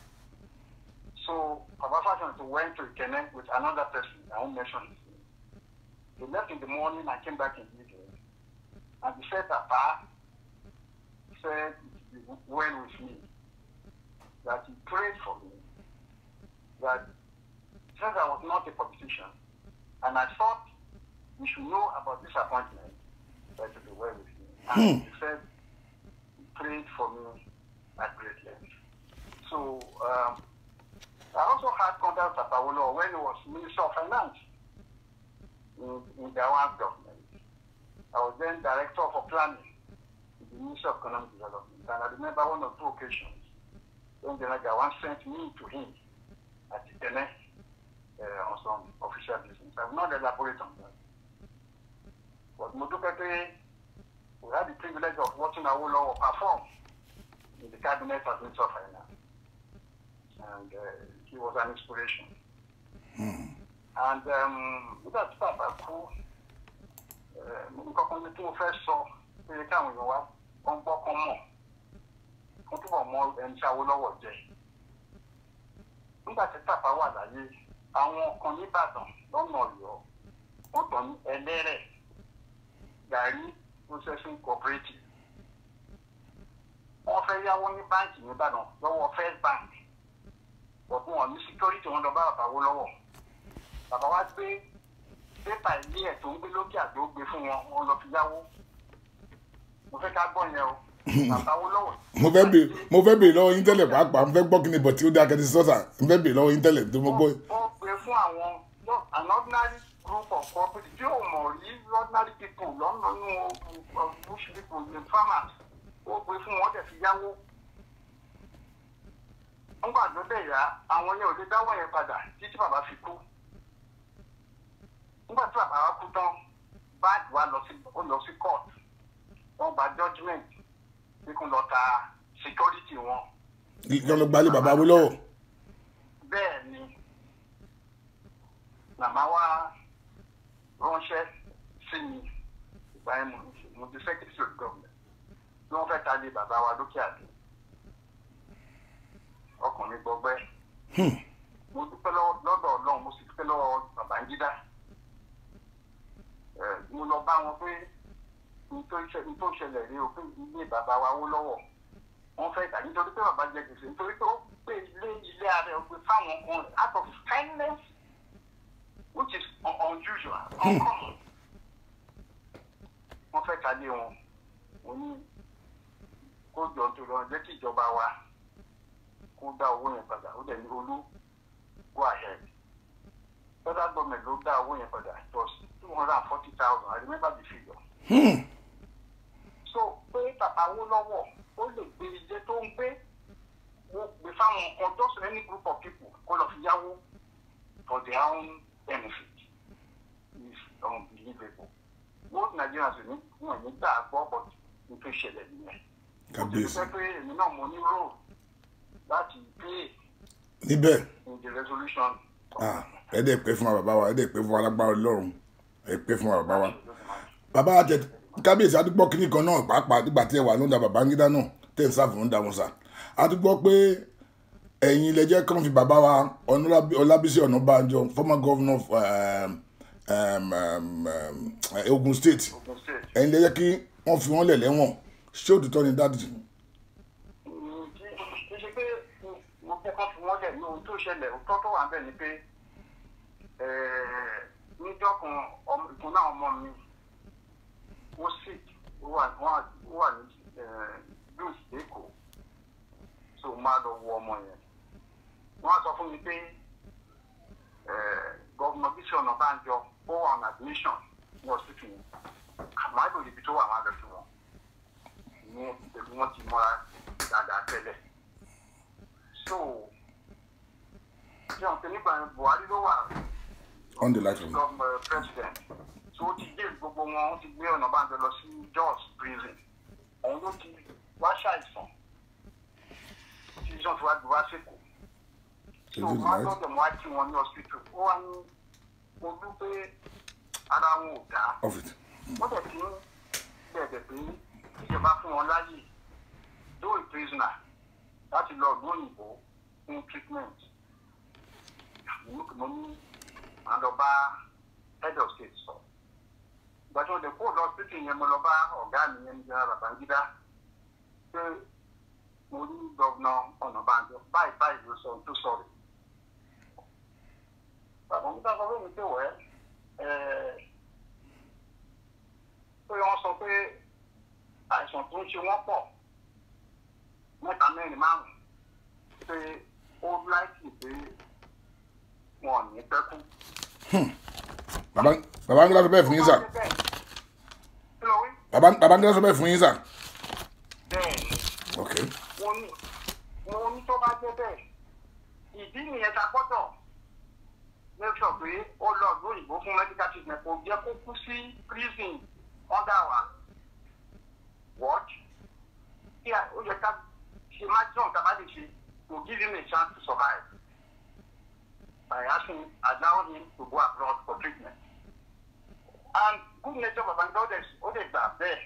So Baba Fashoranti went to Ikenne with another person. I won't mention his name. They left in the morning and came back in the evening. And the said Papa said it would be well with me, that he prayed for me, that since I was not a politician, and I thought we should know about this appointment, that it would be well with me. And hmm. he said he prayed for me at great length. So um, I also had contact with Awolowo when he was Minister of Finance in, in the Gowon government. I was then Director for Planning in the Ministry of Economic Development. And I remember one or two occasions when General Gowon sent me to him at Itene uh, on some official business. I will not elaborate on that. But Mudukete, we had the privilege of watching Awolowo perform in the cabinet as Minister of Finance. And uh, he was an inspiration. Hmm. And um, that's Papa Ku. Nǹkan tí mo fẹ́ sọ pé káwọn èèyàn wá wọ́n gbọ́ kán mọ̀ wọ́n túbọ̀ mọ ẹni tí Awólọ́wọ̀ jẹ́. Nígbà tí Tàfà wà láyé, àwọn kan nìbàdàn lọ́nà Ọ̀yọ́ wọ́n tàn ní Ẹlẹ́rẹ̀ Gàrí Processing Cooperative. Wọ́n fẹ́ yáwó ní báǹkì nìbàdàn lọ́wọ́ First Bank. Bọ̀dún wọn ní security wọn lọ bá bàbá Awólọ́wọ̀. Bàbá wa gbé pépà ilé ẹ̀ tó ń gbé lókè àgbò gbé fún wọn wọn lọ fi yáwó. Mo fẹ́ ká gbọ́ yẹn o. Bàbá Awólọ́wọ̀. mo fẹ́ bè mo fẹ́ bè lọ́wọ́ yín tẹ́lẹ̀ pàápàá mo fẹ́ gbọ́ kí ni bọ̀ tí ó dá kẹ́tí sọ́sà mo fẹ́ bè lọ́wọ́ yín tẹ́lẹ̀ tó mo gbọ́. Wọ́n gbé fún àwọn an ordinary group of cooperative tí ò mọ̀ rí ordinary people lọ́nà nínú bush people the farmers. Ó gbé fún wọn dẹ̀ fi yáwó. Nígbà tó dẹ̀ yá àwọn yẹn ò lè dáwọ́ yẹn padà títí bàbá fi kú. Nígbà tí bàbá wa kú tán báàgì wa lọ sí ó lọ sí court wọ́n gba judgement bí kò lọ ta security wọn. ìjọba ló gbalẹ̀ bàbá Awólọ́wọ̀. Bẹ́ẹ̀ ni màmá wa ránṣẹ́ sí mi ìgbà yẹn mo ti secretary of government tí wọ́n fẹ́ ta lé bàbá wa lókè àdé ọkùnrin gbọgbẹ́. Mo dúpẹ́ lọ́dọ̀ Ọlọ́run mo sì dúpẹ́ lọ́wọ́ Babangida. Mo lọ bá wọn pé nítorí ṣẹlẹ̀ rí o pé ilé bàbá wa Awólọ́wọ̀ wọ́n fẹ́ tà nítorí pé bàbá jẹ gbèsè nítorí pé ó gbé ilé ilé ara ẹ̀ gbé fáwọn kan out of kindness which is unusual uncommon. Wọ́n fẹ́ tà lé wọn mo ní kó jọ tó lọ jẹ́ kí ìjọba wa kó dá owó yẹn padà ó dẹ̀ ní olú go ahead. Federal government ló dá owó yẹn padà it was two hundred and forty thousand I remember the figure. Hmm. So pé Bàbá Awólọ́wọ̀ ó lè gbé ilé tó ń gbé wọ́n gbé fáwọn kan just any group of people kó lọ fi yáwó for their own benefit is unbelievable. Most Nigerians ní wọ́n ní gbà gbọ́ but nítorí ìṣẹ̀lẹ̀ nìyẹn. Kábíyèsí. Ó ti pé èmi náà mo ní role láti play níbẹ̀. in the resolution. Ah, ẹ dẹ̀ pẹ́ fún wa bàbá wa ẹ dẹ̀ pẹ́ fún wa lágbára Ọlọ́run ẹ pẹ́ fún wa bàbá wa. Bàbá wa jẹ kábíyèsí àdúgbò kínní kan náà pàápàá nígbà tí ẹ wà lóńdà Babangida náà tẹ̀ ń sáfù ń da wọn sà. Àdúgbò pé ẹ̀yin ilẹ̀ jẹ́ kàn fi bàbá wa Ọlábísí Ọ̀nàbànjọ former governor of um, um, um, um, Ogun State ẹ̀yin ilẹ̀ jẹ́ kí wọ́n fi wọ́n lẹ̀ lẹ́wọ̀n ṣé òtítọ́ ni dáàdì. Kọ́ fi wọ́n lẹ̀ ní ohun tó ṣẹlẹ̀ òótọ́ tó wà bẹ́ẹ̀ ni pé níjọ́ kan ìkan náà ọmọ mi ó sick ó wà ní blues lẹ́kọ̀ọ́ so máa lọ wo ọmọ yẹn. Wọ́n á sọ fún mi pé gọ́vùnà Bísí Ọ̀nàbànjọ ó wà on admission ní hospital yẹn àmọ́ àgbò ibi tó wà máa lọ sí wọn ní ẹbí wọn ti mọ́ra dáadáa tẹ́lẹ̀. So, John Keniba Buhari ló wà on the light room. President. So ti dé gbogbo wọn ó ti gbé Ọ̀nàbànjọ lọ sí Jos prison. Òun ló ti wá ṣàìsàn. Tí John ti wá gbé wá sèkó. So wọ́n lọ́dọ̀ wá kí wọn ní hospital. Ó wá ní ojú pé ara wọn ò dá. Wọ́n tẹ̀ sí bẹ̀rẹ̀ pé ìjọba fún wọn láyè though a prisoner láti lọ ọdún òyìnbó fún treatment. Mo ní màá lọ bá head of state sọ. Ìgbà tí wọ́n dẹ̀ kó lọ hospital yẹn mo lọ bá ọ̀gá mi yẹn ní General Babangida pé mo ní gọ́vnà Ọ̀nàbànjọ báyìí báyìí ló sọ tó sọ̀rọ̀. Babangida sọ fún mi pé wẹ́ pé wọ́n sọ pé àìsàn tó ń ṣe wọ́n pọ̀ mẹ́ta mẹ́rin márùn-ún pé ó láìsí pé fẹ́ kú. bàbá bàbá ń gbé lásán bẹ́ẹ̀ fún yín sà. kí ló wí. bàbá bàbá ń gbé lásán bẹ́ẹ̀ fún yín sà. bẹ́ẹ̀ni. ok. mo ní mo ní tó bá jẹ́ bẹ́ẹ̀ ìdí nìyẹn ta gbọ́dọ̀ make sure pé ó lọ ìlú òyìnbó fún medical treatment kò jẹ́ kó kú sí prison under wa watch kí ó yẹ ká ṣe maximum tá a bá lè ṣe to give him a chance to survive by asking allowing him to go abroad for treatment and good nature Babangida ó lè gbà bẹ́ẹ̀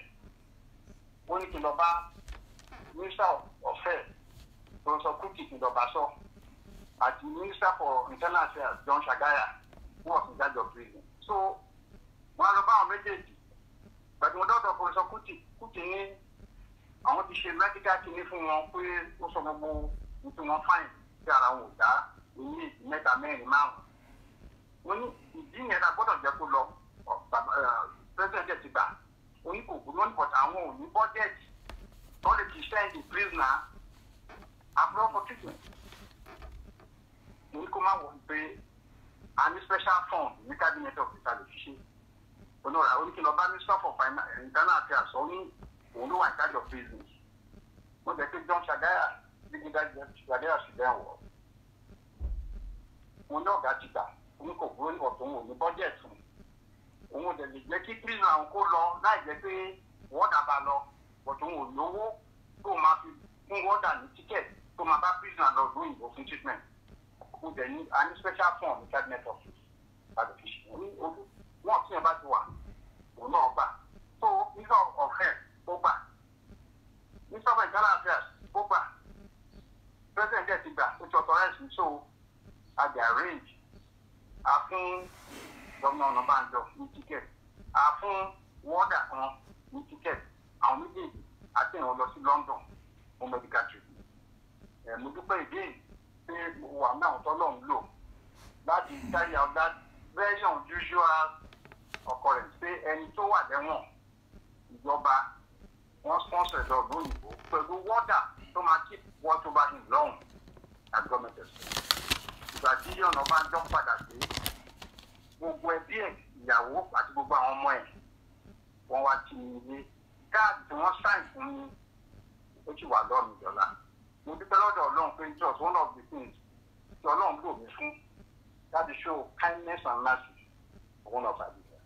ó ní kí n lọ bá minister of health Professor Kuti kí n lọ bá sọ àti minister for internal affairs John Shagaya who was in charge of prison so wọn lọ bá àwọn méjèèjì gbàdúrà wọn dọ́dọ̀ Professor Kuti Kuti ní àwọn ti ṣe medical kìíní fún wọn pé ó sọ gbogbo nítorí wọn fáìn tí ara wọn ò dá èyí mẹ́ta mẹ́rin márùn wọn ní ìdí yẹn la gbọ́dọ̀ jẹ́ kó lọ president ti gbà oníkòkò lónìí pọ̀tà àwọn ò ní budget wọn lè ti send the prisoner abroad for treatment ní kó má wọ̀ pé a ní special fund ní cabinet of the television onora oníkìlọ̀ bá minister for internal affairs ó ní òun ló wà ní charge of business wọ́n jẹ́ pé John Shagaya dígídá Shagaya sì bẹ́ẹ̀ wọ̀ wọn ní ọ̀gá ti gbà oníkòkò ní ọ̀tún òun ní budget fún òun ò dẹ̀ lè jẹ́ kí prisoner àwọn kó lọ láì jẹ́ pé wọ́ọ̀dà bá lọ ọ̀tún òun lówó tó máa fi fún wọ́ọ̀dà ní ticket tó máa bá prisoner lọ lóyìnbó fún treatment kò dẹ̀ ní a ní special fund ní cabinet office television ní ojú wọn tí yẹn bá ti wà òun náà gbà so nígbà ọ̀fẹ́ ó gbà ní sọ́fẹ̀ internal affairs ó gbà president ẹ̀ ti gbà ó ti authorize so a dey arrange a fún gómìnà Ọ̀nàbànjọ ní ticket a fún wọ́ọ̀dà kan ní ticket àwọn méjèèjì àti ìwọ̀n lọ sí London fún medical treatment ẹ̀ mo dúpẹ́ ìdí pé wà náà tọ́lọ́run lò láti carry out that very unusual occurrence pé ẹni tó wà lẹ́wọ̀n ìjọba wọ́n sponsor ẹ̀dọ̀ lóyìnbó pẹ̀lú wọ́dà tó máa keep wọ́n tó bá him lọ́hùn as government ẹ̀sìn. ìgbà tí ọ̀nà bá ń dán padà dé gbogbo ẹbí ẹ̀ ìyàwó àti gbogbo àwọn ọmọ ẹ̀ wọ́n wá ti ilé káàdì tí wọ́n sáìn fún mi ó ti wà lọ́ọ̀mì ìjọba. mo dúpẹ́ lọ́dọ̀ Ọlọ́run pé just one of the things tí Ọlọ́run lò mí fún láti show kindness and mercy for one of our leaders.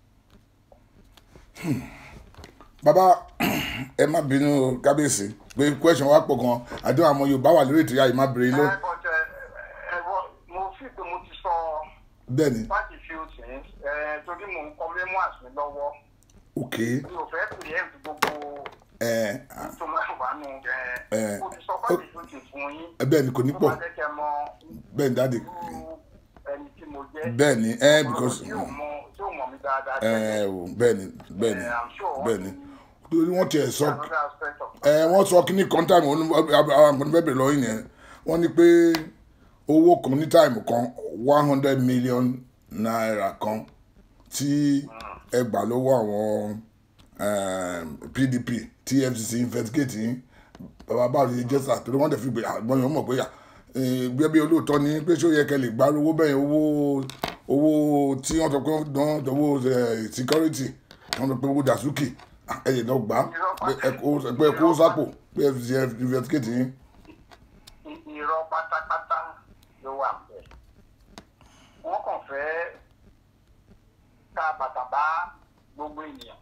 bàbá ẹ má bínú kábíyèsí pé question wa pọ̀ gan àdéhùn àwọn Yorùbá wà lórí ìtìyà ìmá bèrè ló. ẹ but ẹ ẹ mo fi pé mo ti sọ bẹ́ẹ̀ni quite a few things ẹ torí mo ń kọ memoirs mi lọ́wọ́. ok mi ò fẹ́ preempt gbogbo ẹ tó máa wà nù ẹ mo ti sọ quite a few things fún yín. bẹ́ẹ̀ni kò ní pọ̀ bẹ́ẹ̀ni dáàdì ẹni tí mo jẹ́ bẹ́ẹ̀ni ẹ because tí ò mọ tí ò mọ mi dáadáa ẹ o bẹ́ẹ̀ni bẹ́ẹ̀ni bẹ́ẹ̀ni torí wọ́n tiẹ̀ sọ ẹ wọ́n sọ kíní kan táìmù àwọn àgbọn bẹ́ẹ̀ bẹ̀rẹ̀ lọ́yìn yẹn wọ́n ní pé owó kan ní táìmù kan one hundred million naira kan tí ẹ gbà lọ́wọ́ àwọn P D P tí F C C investigate yín bàbá báwo ṣe jẹ́ sà torí wọ́n tẹ̀ fi gbé àgbọn yẹn mọ̀ pé gbé bí olóòótọ́ ni pé ṣó yẹ kẹ́ lè gbá owó bẹ́ẹ̀ owó owó tí wọ́n sọ pé wọ́n dán owó security wọ́n sọ pé owó Dasuki ẹ̀yẹ̀ náà gbà pé ẹ kó sápò pé F C C investigate yín. irọ́ pátápátá ló wà bẹ́ẹ̀ wọ́n kàn fẹ́ ká bàtà bá gbogbo ènìyàn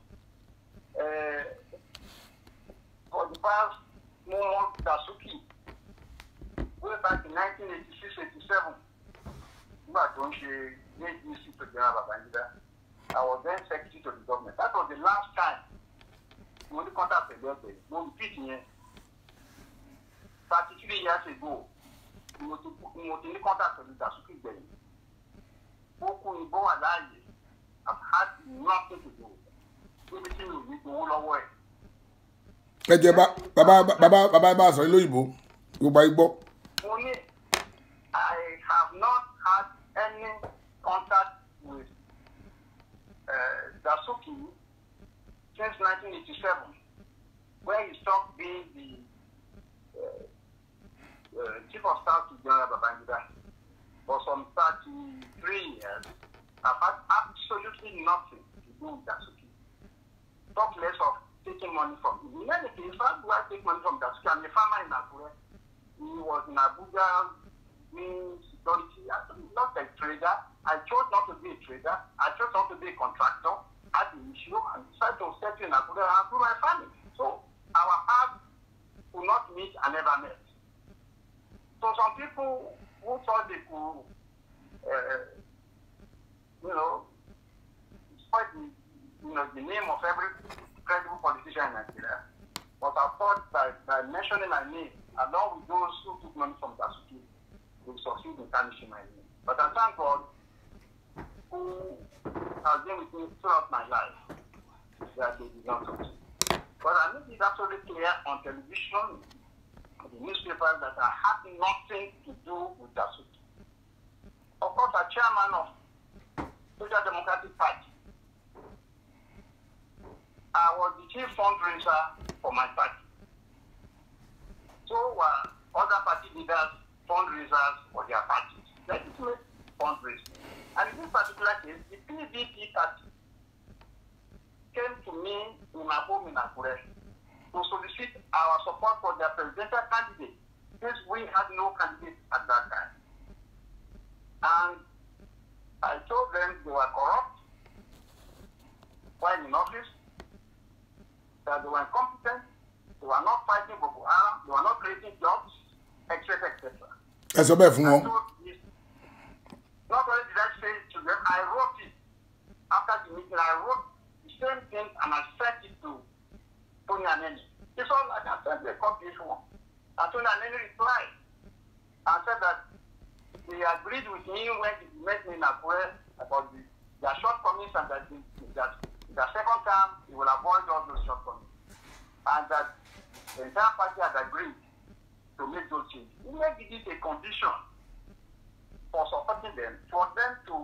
for the past mo mọ Dasuki way back in nineteen eighty-six eighty-seven nígbà tó ń ṣe A D C to General Babangida I was then secretary to the government that was the last time mo ní contact pẹ̀lú ẹgbẹ́ mo repeat yẹn thirty three years ago mo ti ní contact pẹ̀lú Dasuki gbẹ̀yìn ó kú ìbọn wà láàyè I've had nothing to do níbi tí mi ò ní gbowó lọ́wọ́ ẹ̀. ẹ jẹ bàbá bàbá bàbá bá a sọ lóyìnbó gbogbo ayé gbọ́. mo ní I have not had any contact with uh, Dasuki since nineteen eighty-seven when he stopped being the uh, uh, chief of staff to General Babangida for some thirty-three I've had absolutely nothing to do with Dasuki. Talk less of taking money from him. In any case, how do I take money from Dasuki? I'm a farmer in Akure. He was in Abuja doing security. I'm not a trader. I chose not to be a trader. I chose not to be a contractor. Had the issue and decided to settle in Abuja and do my family. So our paths could not meet and never met. So some people who thought they could, uh, you know, despite the, you know, the name of every credible politician in Nigeria, but I thought that by mentioning my name, along with those who took money from Dasuki, will succeed in tarnishing my name. But I thank God who has been with me throughout my life that they did not succeed. But I make it absolutely clear on television, the newspapers, that I had nothing to do with Dasuki. Of course, I'm chairman of Social Democratic Party. I was the chief fundraiser for my party. So were other party leaders fundraisers for their parties. Legitimate fundraising. And in this particular case, the P D P party came to me in my home in Akure to solicit our support for their presidential candidate, since we had no candidate at that time. And I told them they were corrupt while in office, that they were incompetent, they were not fighting Boko Haram, they were not creating jobs, et cetera, et cetera. That's a bad for Not only did I say it to them, I wrote it after the meeting. I wrote the same thing and I sent it to Tony Aneni. It's all I can send a copy if you want. And Tony Aneni replied and said that they agreed with me when he met me in Akure about the, their shortcomings and that, the, that the second time he will avoid all those shortcomings. And that the entire party had agreed to make those changes. He made it a condition for supporting them, for them to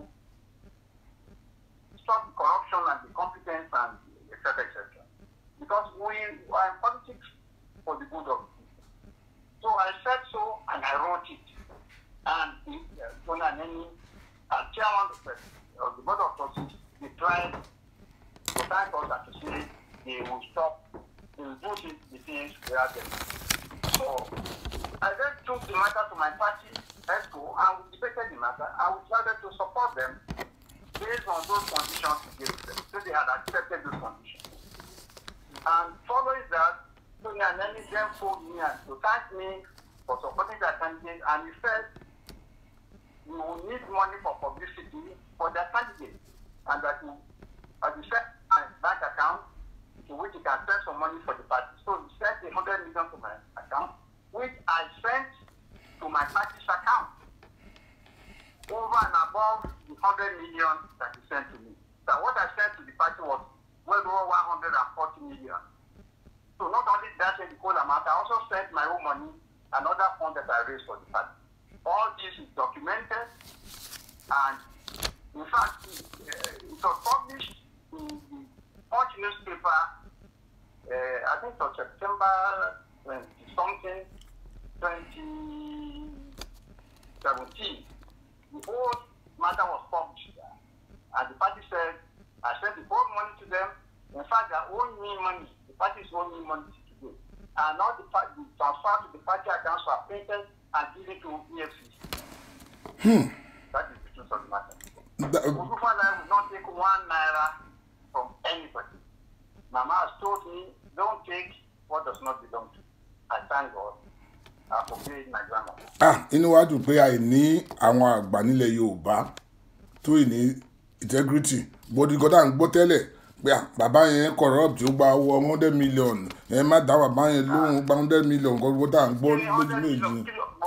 stop the corruption and the competence and et cetera, et cetera. Because we are in politics for the good of the people. So I said so and I wrote it. And Tony Aneni, as chairman of the, of the board of trustees, they tried to thank us and to say they will stop, they will do the things they are doing. So I then took the matter to my party, ESCO, and we debated the matter, and we decided to support them based on those conditions we gave them. So they had accepted those conditions. And following that, Tony Aneni then phoned me and to thank me for supporting their candidate, and he said we will need money for publicity for their candidate, and that he, as he said, my bank account to which he can send some money for the party. So he sent a hundred million to my account, which I sent to my party's account, over and above the hundred million that he sent to me. So what I sent to the party was well over one hundred forty million. So not only that the whole amount, I also sent my own money and other funds that I raised for the party. All this is documented, and in fact, it, it was published in the Punch newspaper, uh, I think it was September twenty something, twenty seventeen. The whole matter was published there. And the party said, I sent the whole money to them. In fact, they owe me money. The party is owing me money today. And all the, the transfer to the party accounts were printed and given to E F C C. Hmm. That is the truth of the matter. That, uh, Ugufa will not take one naira from anybody. Mama has told me, don't take what does not belong to you. I thank God. I forgive my grandmother. ah inú wa dùn pé àìní àwọn àgbà nílẹ̀ Yorùbá tó ní integrity body nǹkan tá à ń gbọ́ tẹ́lẹ̀ pé bàbá yẹn corrupt ó gba owó one hundred million ẹ má dá bàbá yẹn lóhùn gba one hundred million nǹkan tá à ń gbọ́ lójú méjì.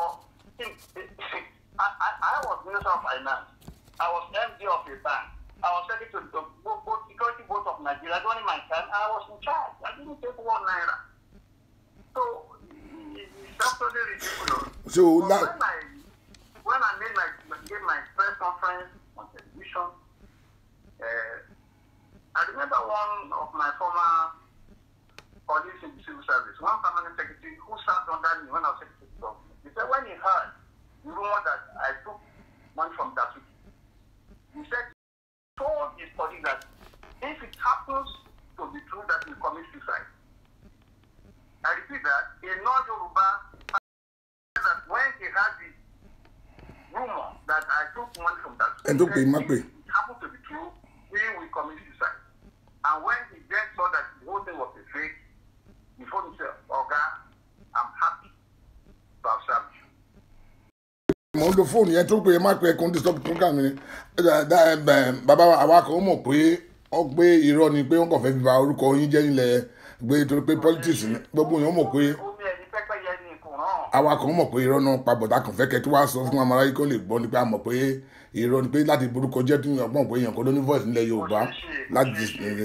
I was Minister of Finance. I was M D of a bank. I was secretary to both, both security board of Nigeria. During my time, I was in charge. I didn't take one naira. So it's absolutely ridiculous. So when I when I made my gave my press conference on television, uh, I remember one of my former colleagues in the civil service, one permanent secretary who sat under me when I was secretary of government. He said when he heard the rumor that I took money from Dasuki, he said he had the rumor that I took money from that. And don't pay, not pay. It happened to be true. He will commit suicide. And when he then saw that the whole thing was a fake, he phoned himself, Oga, I'm happy to have served you. Mo ń lo fóònù yẹn tó pé má pé ẹkùn disturb program ni bàbá àwa kan mọ̀ pé wọ́n gbé irọ́ ni pé wọ́n kàn fẹ́ fi ba orúkọ yín jẹ́ nílẹ̀ gbé torí pé politics ni gbogbo yẹn mọ̀ pé àwa kan mọ̀ pé irọ́ náà pa bọ̀dá kan fẹ́ kẹ́ tó wá sọ fún amáráyé kó lè gbọ́ ni pé a mọ̀ pé irọ́ ni pé láti borúkọ jẹ́ tó yàn pọ̀ pé èèyàn kan ló ní voice nílẹ̀ Yorùbá láti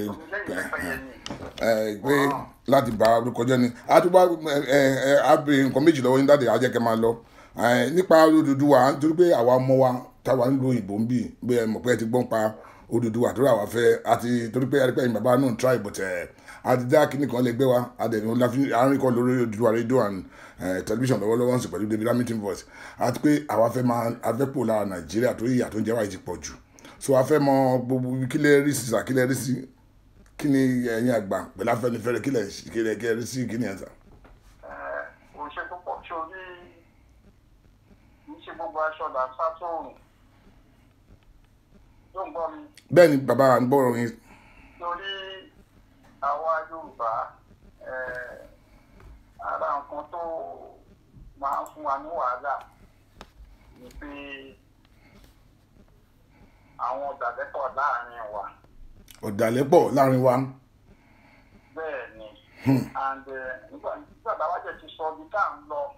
pé láti ba orúkọ jẹ́ ni àtúbà àbẹ̀ nǹkan méjì lọ́wọ́ yín dáadé àjẹkẹ́ máa lọ nípa Odùduwà nítorí pé àwa ọmọ wa táwa ń lo òyìnbó ń bì bí ẹ mọ̀ pé ẹ ti gbọ́n pa Odùduwà tó rà wá fẹ́ àti torí pé ẹ̀rí pé ẹ̀yin bàbá náà try but àti dá kíní kan lè gbé wa àdẹ̀yìn àárín kan lórí Odùduwà rédíò and tẹlifíṣàn lọ́wọ́lọ́wọ́ ń sè pẹ̀lú David Hamilton voice àti pé àwa fẹ́ máa afẹ́pò lára Nàìjíríà tó yíyà tó ń jẹ́ wáyé ti pọ̀ jù so a fẹ́ mọ gbogbo kílẹ̀ rí sí kílẹ̀ rí sí kí ni ẹ̀yin àgbà pẹ̀lú Afẹ́nifẹ́re kílẹ̀ rí sí kí ni ẹ̀ sà. òṣè tó pọ̀ tí o ní ṣe gbogbo aṣọ làǹfà tó rùn tó ń gbọ́ mi. bẹ́ẹ̀ ni bàbá ń gbọ́rọ̀ yín. torí àwa Yorùbá ara nǹkan tó máa ń fún wa ní wàhálà ni pé àwọn ọ̀dàlẹ̀ pọ̀ láàrin wa. ọ̀dàlẹ̀ pọ̀ láàrin wa. bẹ́ẹ̀ ni and nígbà nígbà táwa jẹ́ ti sọ ibi tá à ń lọ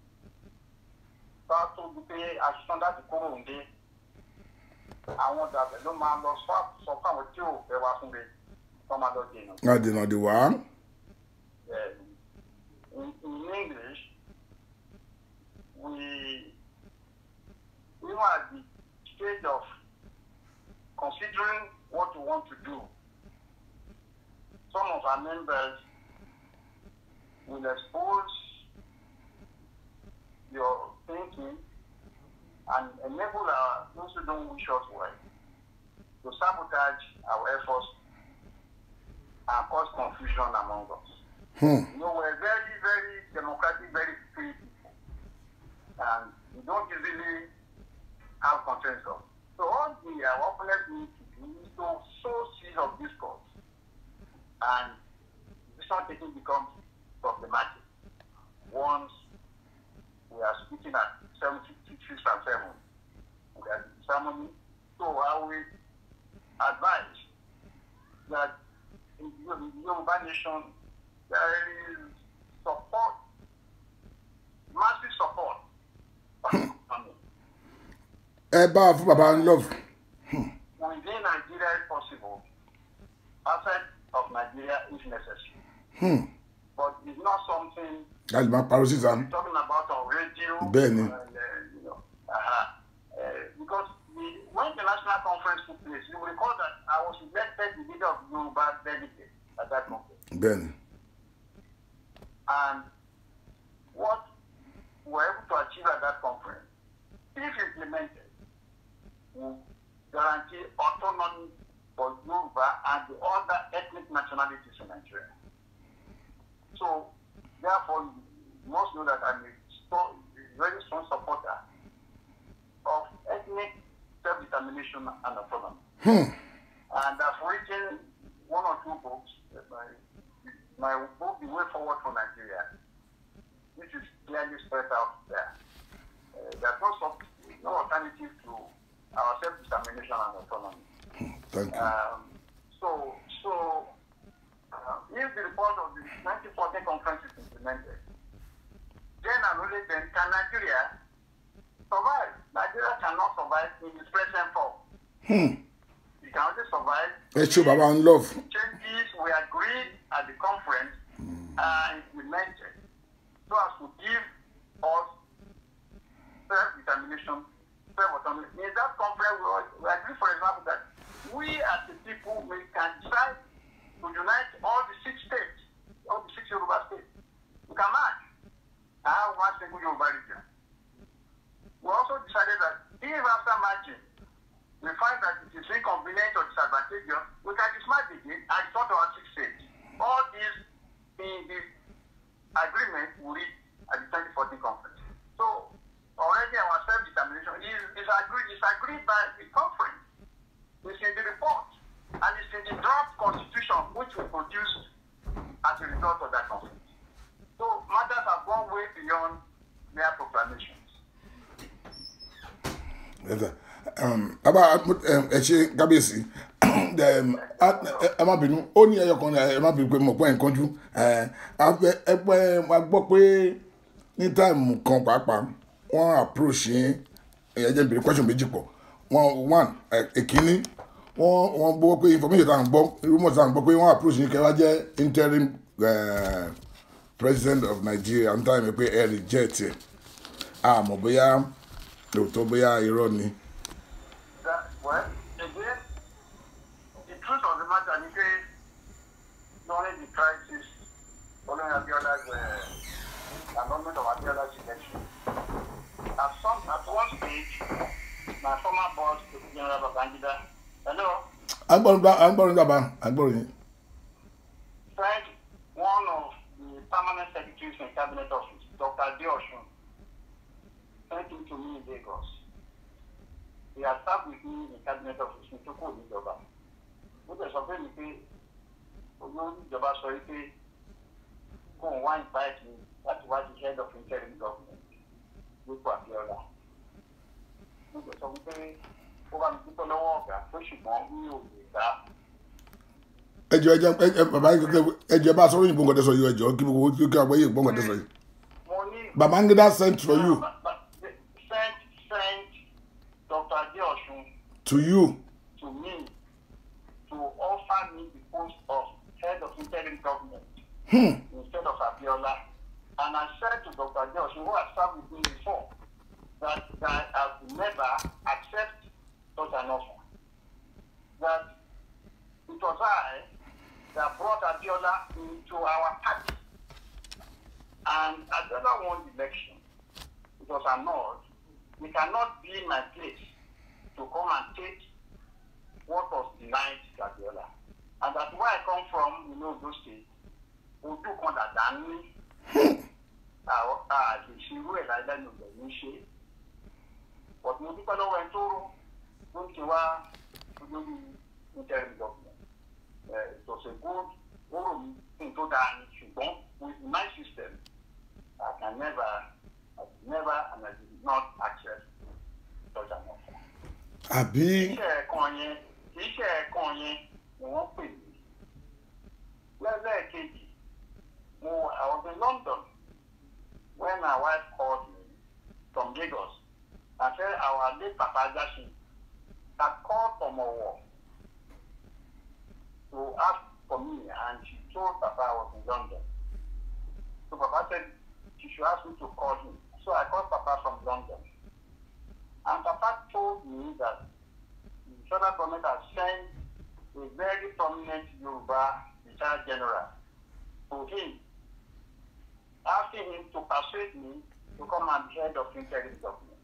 bá tó di pé aṣọ láti kúrò ń dé àwọn ọ̀dàlẹ̀ ló máa lọ sọ fáwọn tí ò fẹ́ wá fún mi tó máa lọ dènà. a dènà dè wá. In, in English, we we are at the stage of considering what we want to do. Some of our members will expose your thinking and enable our, those who don't wish us well to sabotage our efforts and cause confusion among us. Hmm. You know, we're very, very democratic, very free people. And we don't usually have consensus. So all the uh, opponents need to do is to sow seeds of discourse. And decision taking becomes problematic. Once we are speaking at seven fifty-six and seven, we are the ceremony. So I will advise that in the Yoruba nation, there is support, massive support. ẹ bá a fún bàbá ń love. Within Nigeria is possible. Outside of Nigeria is necessary. Hmm. But it's not something láti máa parọ́ síta. we're talking about on radio. Bẹ́ẹ̀ni. And, uh, you know, uh-huh. uh, because the, when the national conference took place, you will recall that I was elected the leader of Yoruba delegate at that moment. bẹ́ẹ̀ni. And what we were able to achieve at that conference, if implemented, will guarantee autonomy for Yoruba and the other ethnic nationalities in Nigeria. So, therefore, you must know that I'm a strong, very strong supporter of ethnic self-determination and autonomy. Hmm. And I've written one or two books. My, my book, The Way Forward for Nigeria, which is clearly spread out there. Uh, there's no, sub- no alternative to our self-determination and autonomy. Thank you. Um, so, so uh, if the report of the nineteen fourteen conference is implemented, then and only then can Nigeria survive. Nigeria cannot survive in its present form. Hmm. It can only survive. ẹ ṣe bàbá ń love. Changes we agreed at the conference are implemented so as to give us self-determination, self-autonomy. In that conference, we, we agree, for example, that we as the people, we can decide to unite all the six states, all the six Yoruba states. We can match and have one single Yoruba region. We also decided that if after matching, we find that it is inconvenient or disadvantageous, we can dismiss it and return to our six states. All these in the agreement we reached at the twenty fourteen conference. So agreed by the conference. It's in the report. And it's in the draft constitution which we produced as a result of that conference. So matters have gone way beyond mere proclamations. Yes, sir. Um, about ẹ̀ṣẹ̀ kábíyèsí ẹ má bínú ó ní ẹyọ kan ẹ má bínú pé mo pẹ́ nǹkan jú ẹ pẹ́ wa gbọ́ pé ní táìmù kan pàápàá wọ́n approach yín ẹ̀jẹ̀ bèrè question méjì pọ̀ wọ́n one èkínní wọ́n wọ́n gbọ́ pé information tá à ń gbọ́ rumours tá à ń gbọ́ pé wọ́n approach yín kẹ́ wá jẹ́ interim uh, president of Nigeria ní táìmù pé ẹ reject ẹ̀ àmọ́ bóyá lóòótọ́ bóyá irọ́ ni. Well, again, the truth of the matter is that during the crisis, following Abiola's uh, annulment of Abiola's election, at some at one stage, my former boss, General Babangida, hello. I'm going back. I'm going back. I'm going. Said one of the permanent secretaries in cabinet office, Doctor Adeosun, sent him to me in Lagos. He had sat with me in the cabinet office in Toko Nijoba. Ó tẹ̀ sọ pé mi pé olórí ìjọba sọ pé kó n wá invite me láti wá di head of interim government lóko Abiola. Ó tẹ̀ sọ pé ó bá mi dúpẹ́ lọ́wọ́ ọ̀gá tó ṣùgbọ́n mi ò lè gbà. Ẹjọ́ ẹjọ́ ẹ bàbá ẹjọ́ bá sọ̀rọ̀ òyìnbó nǹkan tẹ́ sọ yìí ẹjọ́ kí gbogbo kí àwọn yìí gbọ́ nǹkan tẹ́ sọ yìí. Babangida sent for you. Sent sent Doctor Adeosun to you. To me to offer me the post of head of interim government hmm. instead of Abiola. And I said to Doctor Adeosun, who has served with me before, that, that I would never accept such an offer. That it was I that brought Abiola into our party. And Abiola won the election. It was annulled. We cannot be in my place to come and take what was denied to Abiola. And that's where I come from, you know, those states. We took on that Danny. She will like that no the shade. But most people went to go to our interim government. It was a good forum into that with my system. I can never, I never, and I did not accept such an offer. Àbí. Iṣẹ́ ẹ̀kan yẹn, iṣẹ́ ẹ̀kan yẹn ni wọ́n pè mí. Lẹ́lẹ́kejì, mo I was in London when my wife called me from Lagos and said our late Papa Jashi had called from a war to ask for me, and she told Papa I was in London. So Papa said she should ask me to call him. So I called Papa from London. And Papa told me that the federal government has sent a very prominent Yoruba retired general to him, asking him to persuade me to come and be head of interim government.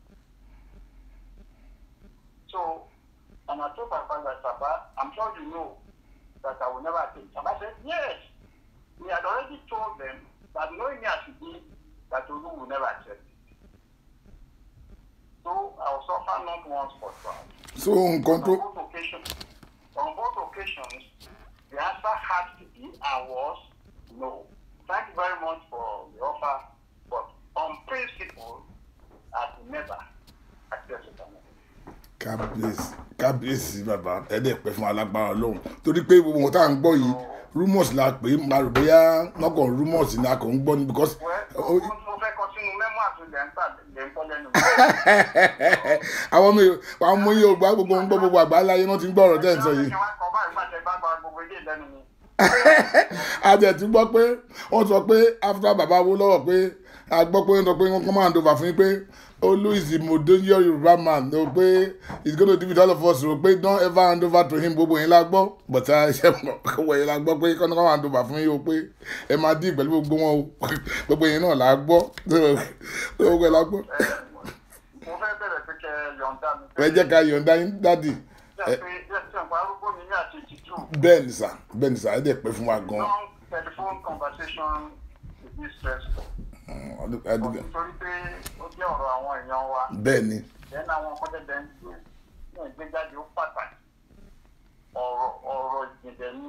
So, and I told Papa that, Papa, I'm sure you know that I will never take. Papa said, yes. We had already told them that knowing me as he did, that Olu will never accept it. So I will suffer not once but twice. So on, on both occasions, on both occasions, the answer had to be and was no. Thank you very much for the offer, but on principle, I will never accept it. Kábíyèsí kábíyèsí bàbá ẹdẹ pẹ fún alágbára Ọlọ́run torí pé gbogbo wọn tá à ń gbọ́ yìí rumors la pè é máa rò bóyá lọkọ rumors ni a kò ń gbọ́ ni because. àwọn ọmọ àwọn ọmọ yìí ò gbà gbogbo ń gbọ́ gbogbo àgbà láyé wọn ti ń gbọ́ ọ̀rọ̀ tẹ́ ń sọ yìí. àjẹ ti gbọ́ pé wọ́n sọ pé after bàbá wo lọ́wọ́ pé a gbọ́ pé wọ́n sọ pé wọ́n kọ́ máa ń dòfà fún yín pé Olu is the most dangerous Yoruba man o pé he's gonna do with all of us o pé don't ever hand over to him gbogbo yín la gbọ́ but ṣe gbogbo yín la gbọ́ pé kọ́ni kọ́ hand over fún yín o pé ẹ máa dín pẹ̀lú gbogbo wọn o gbogbo yín náà la gbọ́ gbogbo yín la gbọ́. mo fẹ́ bẹ̀rẹ̀ pé kẹ́ yọ̀ǹda mi. ẹ jẹ́ ká yọ̀ǹda yín dádì. bẹ́ẹ̀ ni sà bẹ́ẹ̀ ni sà ẹ dẹ̀ pẹ́ fún wa gan. long telephone conversation is this stressful. nítorí pé ó jẹ́ ọ̀rọ̀ àwọn èèyàn wa. bẹ́ẹ̀ ni. then àwọn kọ́tẹ́tẹ́ ń tún náà gbé jáde ó pàtàkì ọ̀rọ̀ ọ̀rọ̀ ìjìnlẹ̀ ní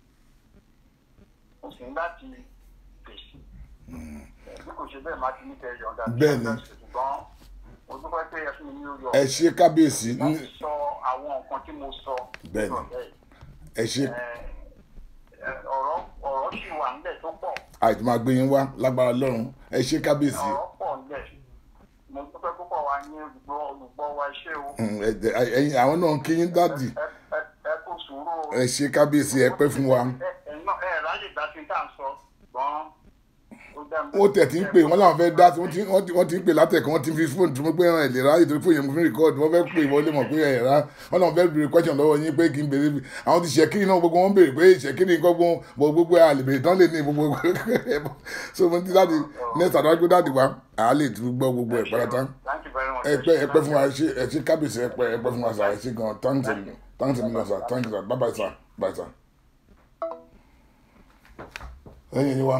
oṣù láti fèsì bí kò ṣe bẹ́ẹ̀ má ti ní kẹrì ọ̀dà bẹ́ẹ̀ ni ṣùgbọ́n mo dúpẹ́ pé ẹ fún mi ní oyè ẹ ṣe kábíyèsí láti sọ àwọn nǹkan tí mo sọ bẹ́ẹ̀ ni ẹ ṣe ọ̀rọ̀ ọ̀rọ̀ sì wà nílẹ̀ tó pọ̀ àìtí máa gbé yín wá lágbára Ọlọ́run ẹ ṣe kábíyèsí ọ̀rọ̀ pọ̀ nílẹ̀ mo dúpẹ́ púpọ̀ wá ní olùgbọ́ olùgbọ́ wa ṣé o ẹ̀yin àwọn náà kí yín dádì ẹ kó sùúrù ẹ ṣe kábíyèsí ẹ pẹ́ fún wa. ẹ ráyè dá sí tá à ń sọ gbọ́n. wọ́n tẹ̀ tí ń pè wọ́n làwọn fẹ́ dá sí wọ́n ti ń pè látẹ̀kọ́ wọ́n ti fi fóònù tó mọ́ pé ẹ̀ràn ìlera yìí torí fóònù yẹn mo fi rìkọ́ọ̀dù wọ́n fẹ́ pè wọ́n lè mọ̀ pé ẹ̀rá wọ́n làwọn fẹ́ béèrè question lọ́wọ́ yín pé kí n béèrè àwọn ti ṣẹ́kìrì náà gbogbo wọn béèrè pé ìṣẹ́kìrì gbogbo gbogbo àlèbèrè tán lè ní gbogbo so mo ti dáàdi next àdáwọ́ dáàdi wa àá lè tún gbọ́ gbogbo ẹ̀ pátá ẹ̀pẹ́ ẹ̀pẹ́ fún wa ẹ ṣe kábíyèsí ẹ̀pẹ́ ẹ̀pẹ́ fún wa sà ẹ ṣe gan thanks thanks million sir thank you sir bye bye sir bye sir. ẹ̀yin ni wa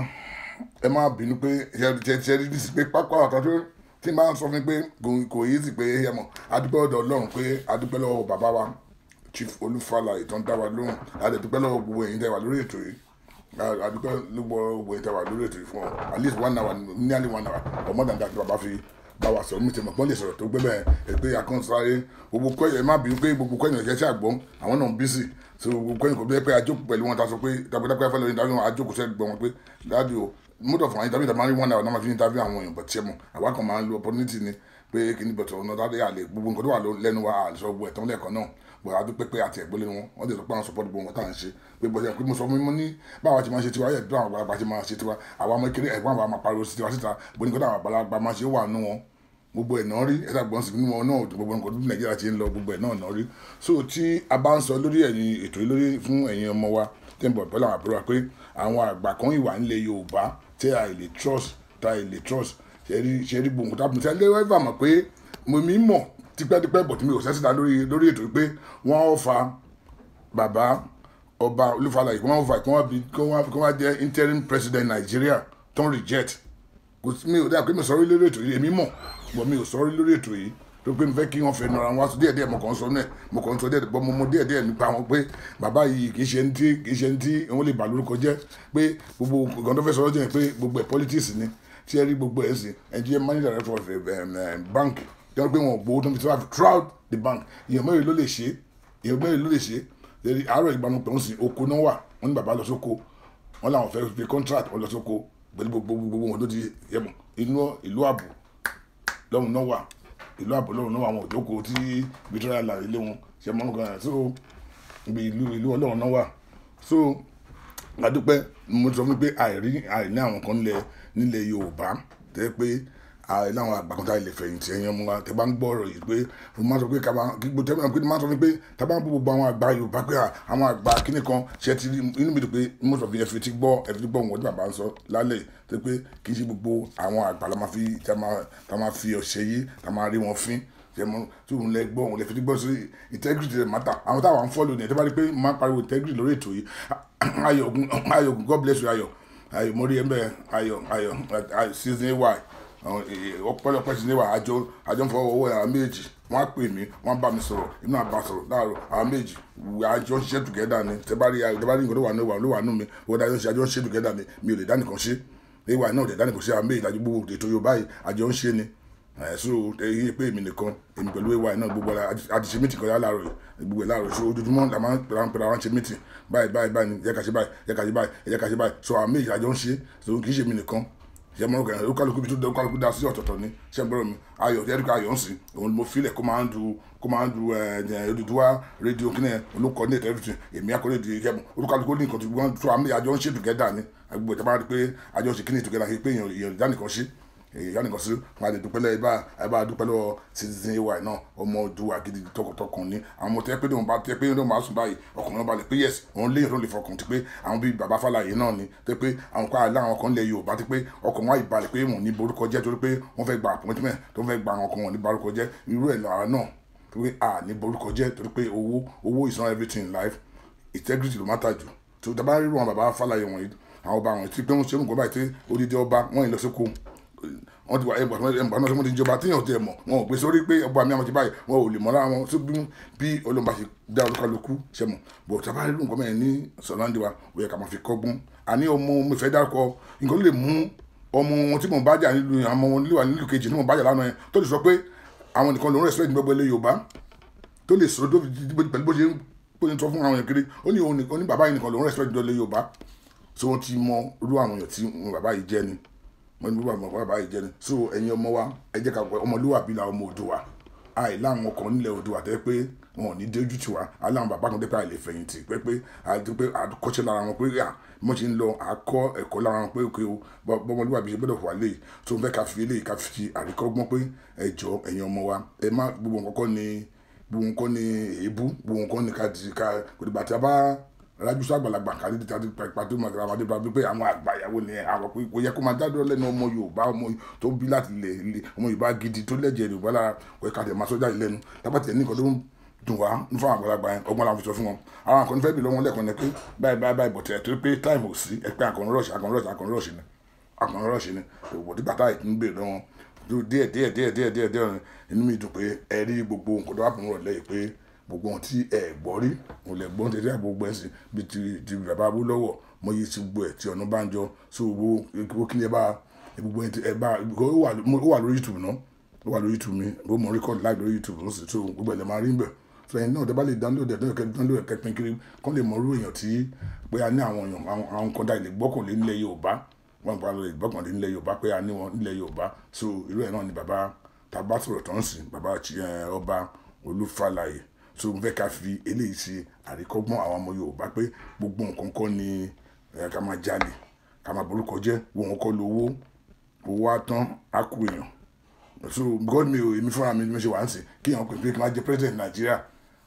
ẹ máa bínú pé ṣe rí sí pé pápá ọ̀tọ̀ tó tí máa ń sọ fún mi pé kò yí sí pé ẹ mọ̀ adúpẹ́ ọ̀dọ̀ Ọlọ́run pé adúpẹ́ lọ́wọ́ bàbá wa Chief Olúfàlà ìtàn dá wa lóhùn adúpẹ́ lọ́wọ́ gbogbo ẹ̀yin tẹ́ wà lórí ètò yìí adúpẹ́ lọ́wọ́ gbogbo ẹ̀yin tẹ́ wà lórí ètò yìí fún ọ at least one hour nearly one hour or more than that bàbá fi bá wa sọ̀rọ̀ mi tẹ̀ mọ̀ pọ́n lè sọ̀rọ̀ tó gbé bẹ́ẹ̀ pé akọ́nsáré gbogbo kọ́yọ̀ ẹ má bínú pé gbogbo kọ́yọ̀ ẹ̀jẹ̀ ṣe àgbọ̀n àwọn náà ń bí sí so gbogbo kọ́yọ̀ kò bí pé ajókòó pẹ̀lú wọn ta sọ pé tàbídàpẹ́ fẹ́ lórí ìdájọ́ ajókòó sẹ́ gbọ́n wọn pé dáàdi o mọ́tò fún àwọn ìtàbí ìtàbí one hour náà máa fi interview àwọn èèyàn bọ̀tí ẹ̀ mọ̀ àwa kan máa ń lo opportunity ni pé kí ni bọ̀tọ̀ ọ̀nà dáadé àlè gbogbo nǹkan tó wà lẹ́nu wa àlùsọ gbogbo ẹ̀tàn lẹ́ẹ̀kan náà bọ̀ a dúpẹ́ pé àti ẹ̀gbọ́n lé wọn wọ́n ti sọ pé àwọn support gbogbo wọn tá à ń ṣe pé bọ́sẹ̀ pé mo sọ fún mi ní báwa ti máa ṣe tiwa yẹ̀ bí àwọn àgbàlagbà ti máa ṣe tiwa àwa ọmọ kéré ẹ̀gbọ́n àwọn máa pariwo sí tiwa síta bó ní kó táwọn àgbàlagbà máa ṣe wà nú wọn gbogbo ẹ̀ náà rí ẹ̀dá gbọ́n sí nínú wọn náà gbogbo nǹkan tó Nàìjíríà ti ń lọ gbogbo ẹ̀ náà náà rí so tí a bá ń sọ lórí ẹ̀yin ètò yìí lórí fún ẹ̀yin ọmọ wa tẹ́ ń bọ̀ pẹ̀lú àwọn àbúrò wa pé àwọn àgbà kan ìwà ńlẹ̀ Yorùbá tẹ́ à lè trust tá à lè trust ṣẹ́rí ṣẹ́rí gbòǹkò tábìlì tí a lé wẹ́fà mọ̀ pé mo mi mọ̀ tipẹ́tipẹ́ bọ̀ tí mi ò sẹ́sìta lórí lórí ètò pé wọ́n ó fa bàbá ọba Olúfàlà yìí wọ́n ó fa kí wọ́n bí kí wọ́n jẹ́ interim president Nàìjíríà tó ń reject kò sí mi ò dáa pé mi sọ̀rọ̀ lórí ètò yìí èmi mọ̀ bọ̀ mi ò sọ̀rọ̀ lórí ètò yìí tó pé mi fẹ́ kí wọ́n fẹ́ nara wọn sọ díẹ̀díẹ̀ mo kàn ń sọ náà mo kàn ń sọ díẹ̀díẹ̀ bọ́ mo mọ díẹ̀díẹ̀ nípa wọn pé bàbá yìí kì í ṣe ntí kì í ṣe ntí wọ́n lè bà lórúkọ jẹ́ pé gbogbo nǹkan tó fẹ́ sọ̀rọ̀ jẹ́ pé gbogbo ẹ̀ politics ni tí ẹ rí gbogbo ẹ̀ sí ẹ̀ jẹ́ manager director of bank tí wọ́n pé wọn ò gbowó tó ń fi travel throughout the bank èèyàn mẹ́rin ló lè ṣe èèyàn mẹ́rin ló lè ṣe àárọ̀ ìgbàmù pẹ̀lú sí oko náà wà wọ́n ní bàbá lọ sóko wọ́n làwọn fẹ́ fi contract wọ́n lọ sóko pẹ̀lú gbogbo wọn tó ti yẹ̀mọ̀ inú ìlú ààbò lọ́hùn náà wà ìlú ààbò lọ́hùn náà wà àwọn òjòkó tí victoria la ilé wọn ṣe mọ́ nǹkan so ibi ìlú ìlú ọlọ́run náà wà so adúpẹ́ mo sọ fún mi pé àìrí àìní àwọn kan nílẹ̀ nílẹ̀ Yorùbá tẹ́ pé láwọn àgbàkúntà ilẹ̀ fẹ̀yìntì ẹ̀yìn ọmọ wa tẹ́ bá ń gbọ́ ọ̀rọ̀ yìí pé mo máa sọ pé kaba gbogbo tẹ́ bá ń sọ pé tá bá ń bọ́ gbogbo àwọn àgbà Yorùbá pé àwọn àgbà kíní kan ṣe ti rí inú mi dùn pé mo sọ fi ẹ̀fẹ̀ ti gbọ́ ẹ̀fẹ̀ ti gbọ́ òun ọdún bàbá ń sọ lálẹ́ tẹ́ pé kì í ṣe gbogbo àwọn àgbà la máa fi tá máa fi ọ̀ṣẹ́ yìí tá máa rí wọn fín jẹmọ tí òun lẹ gbọ́ òun lẹ fi ti gbọ́ sí integrity rẹ mata àwọn táwọn ń fọ́lù ní ẹ̀ tẹ́ bá rí pé máa pariwo integrity lórí ètò yìí Ayọ̀ Ògún Ayọ̀ Ògún God bless you Ayọ̀ Ayọ̀ mo rí ẹ mbẹ Ayọ̀ Ayọ̀ season y ọpẹ́lọpẹ́ sí níwà àjọ àjọ ń fọwọ́ owó àwọn méjì wọ́n á pè mí wọ́n bá mi sọ̀rọ̀ inú àbá sọ̀rọ̀ láàárọ̀ àwọn méjì àjọ ń ṣiṣẹ́ together ni tẹ́ bá rí Ayọ̀ tẹ́ bá rí nǹkan tó wà ní wà ló wà nù mí wọ́n dájọ́ ń ṣe àjọ ń ṣe together ni mi ò lè dá nìkan ṣe ìwà náà ò lè dá nìkan ṣe àwọn méjì àjọ gbogbo ètò Yorùbá yìí àjọ ń ṣe ni so èyí pé èmi nìkan èmi pẹ̀lú ìwà náà gbogbo àti ṣe mítì kan láàárọ̀ gbogbo ẹ̀ láàárọ̀ so ojoojúmọ́ la máa ń pẹ̀lú àwọn ṣe mítì báyìí báyìí báyìí ni yẹ ká ṣe báyìí yẹ ká ṣe báyìí yẹ ká ṣe báyìí so àwọn méjì àjọ ń ṣe so kì í ṣe èmi nìkan ṣe mọ́ ọkàn olúkálukú bí tó dé olúkálukú dá sí ọ̀tọ̀ọ̀tọ̀ ni ṣe ń bọ̀rọ̀ mi Ayọ̀ ẹ̀ríkà Ayọ̀ ń sìn òun mo filẹ̀ kó máa ń du kó máa ń du Odùduwà rédíò kí ni olùkọ́ ní ètò everything èmi akọ́lé di ìkẹ́mu olúkálukú ní nǹkan tó gbọ́n tó àmì àjọ ń ṣe together ni agbègbè tí a bá rí pé àjọ ṣe kí ni together pé èèyàn ìdánìkan ṣe èyí nìkan sí wọn àti dúpẹ́ lẹ́yìn bá ẹ bá dúpẹ́ lọ́wọ́ citizen ay náà ọmọ Oòduà gidi tọkàntọkàn ni àwọn ọmọ tẹ́ pé ní wọn bá tẹ́ pé ní wọn bá sùn báyìí ọkùnrin wọn balẹ̀ pé yes òun léyìn tó lè fọkàn tí pé àwọn bíi bàbá Fálàyé náà ni tẹ́ pé àwọn kan àlẹ́ àwọn kan lẹ̀ Yorùbá tí pé ọkàn wọn ìbalẹ̀ pé wọn ní borúkọ jẹ́ torí pé wọ́n fẹ́ gba appointment tó fẹ́ gba àwọn kan wọn ní borúkọ jẹ́ irú ẹ̀ lára náà torí à ní borúkọ jẹ́ torí pé owó owó is not everything in life integrity ló matter jù tó dábàá rírun àwọn bàbá Fálàyé wọ̀nyí àwọn ọba àwọn tí pé wọ́n ṣe é nǹkan báyìí tí odidi ọba wọ́n yìí lọ sí kó wọ́n ti wà ẹ̀bùn náà tí wọ́n ti jọba tíyàn ti ẹ̀ mọ̀ wọn ò gbé sórí pé ọba mi àwọn ti báyìí wọn ò lè mọ́ lára wọn tó bí olóńgbà ṣe dá olúkálukú ṣe mọ̀ bọ̀ tí a bá rí nǹkan mẹ́rin ní sọ̀láńdì wa ó yẹ ká máa fi kọ́gbọ́n àní ọmọ mi fẹ́ dárúkọ nǹkan ló lè mú ọmọ wọn tí mò ń bá jà nílùú àwọn ọmọ nílùú nílùú kejì tí mò ń bá jà lánàá yẹn tó lè sọ pé àwọn nìkan lòún respect gbogbo ilé Yorùbá tó lè sọ pẹ̀lú bó ṣe ń sọ fún àwọn èèyàn kiri ó ní òun ní bàbá yìí nìkan lòún respect gbogbo ilé Yorùbá so wọ́n ti mọ irú àwọn èèyàn tí bàbá yìí jẹ́ ni wọ́n ní irú bàbá yìí jẹ́ ni so ẹ̀yin ọmọ wa ẹ jẹ́ ká pẹ́ ọmọlúwàbí la ọmọ Oòduà àì láwọn ọkọ̀ nílẹ̀ Oòduà tẹ́ pé wọn ò ní dójú tì wá aláwọn bàbá kan tẹ́ pé àìlè fẹ̀yìntì pé pé àti pé àkọ́ṣẹ́ lára wọn pé à mo ṣe ń lọ àkọ́ ẹ̀kọ́ lára wọn pé òkè o bọ́mọlúwàbí ṣe gbọ́dọ̀ wà lè tó ń fẹ́ ká fi eléyìí ká fi àríkọ́gbọ́n pé ẹ jọ ẹ̀yin ọmọ wa ẹ má gbogbo nǹkan kọ́ ni gbogbo nǹkan ni èébú gbogbo nǹkan ni ká di ká kò dìgbà tí a bá rájú sọ àgbàlagbà kàdé tí a ti pàtó mọ̀ àwọn adébá pé àwọn àgbàyàwó ni àwọn pé kò yẹ kó máa jáde lẹ́nu ọmọ Yorùbá ọmọ tó bí láti lè ọmọ Yorùbá gidi tó lẹ́jẹ̀ Yorùbá lára kò yẹ ká tẹ̀ máa sọ́jà lẹ́nu tábàtì ẹ̀ ní nǹkan tó ń dùn wá ń fún àgbàlagbà yẹn ọgbọ́n làwọn fi sọ fún wọn àwọn àkànní fẹ́ bí lọ́wọ́ lẹ́kọ̀ọ́ ni pé báyìí báyìí báyìí bọ̀tẹ̀ tó pé táìmù ò sí ẹ pé àkànní rọ̀ṣì àkànní rọ̀ṣì àkànní rọ̀ṣì ni àkànní rọ̀ṣì ni òwòdì bàtà ìtún bèrè lọ́wọ́ díẹ̀ díẹ̀ díẹ̀ díẹ̀ díẹ̀ díẹ̀ inú mi dùn pé ẹ rí gbogbo nǹkan tó wà fún rọ̀lẹ́ yìí pé gbogbo ohun tí ẹ gbọ́ rí òun lè gbọ́n tẹ̀lé àgbogbo ẹ̀sìn bíi ti ti bàbá Awólọ́wọ̀ mọ iye ti gbogbo ẹ̀ tí Ọ̀nàbànjọ so gbogbo kí ni ẹ bá gbogbo ẹ bá ó wà lórí YouTube náà ó wà lórí YouTube mi ó mọ record live lórí YouTube ó sì tó gbogbo ẹ̀ lè máa rí bẹ̀ so ẹ̀yin náà tẹ́ bá lè download ẹ̀ download ẹ̀ kẹ́pin kiri kán lè mọ irú èèyàn tí pé a ní àwọn èèyàn àwọn kan dá ilé gbọ́kànlé nílẹ̀ Yorùbá wọn gba lè gbọ́kànlé nílẹ̀ Yorùbá pé a ní wọn nílẹ̀ Yorùbá so irú ẹ̀ náà ni bàbá tàbá sọ̀rọ̀ tó ń sìn bàbá ọba Olúfàlàyé so n fẹ́ ká fi eléyìí ṣe àríkọ́gbọ́n àwọn ọmọ Yorùbá pé gbogbo nǹkan kọ́ ni ká máa jalè ká máa borúkọ jẹ́ wọn kọ́ lówó owó àtán á kú èèyàn so god mi ò èmi fúnra mi mi ṣe wà ń sìn kí èèyàn pè pé kí n máa jẹ president Nàìjíríà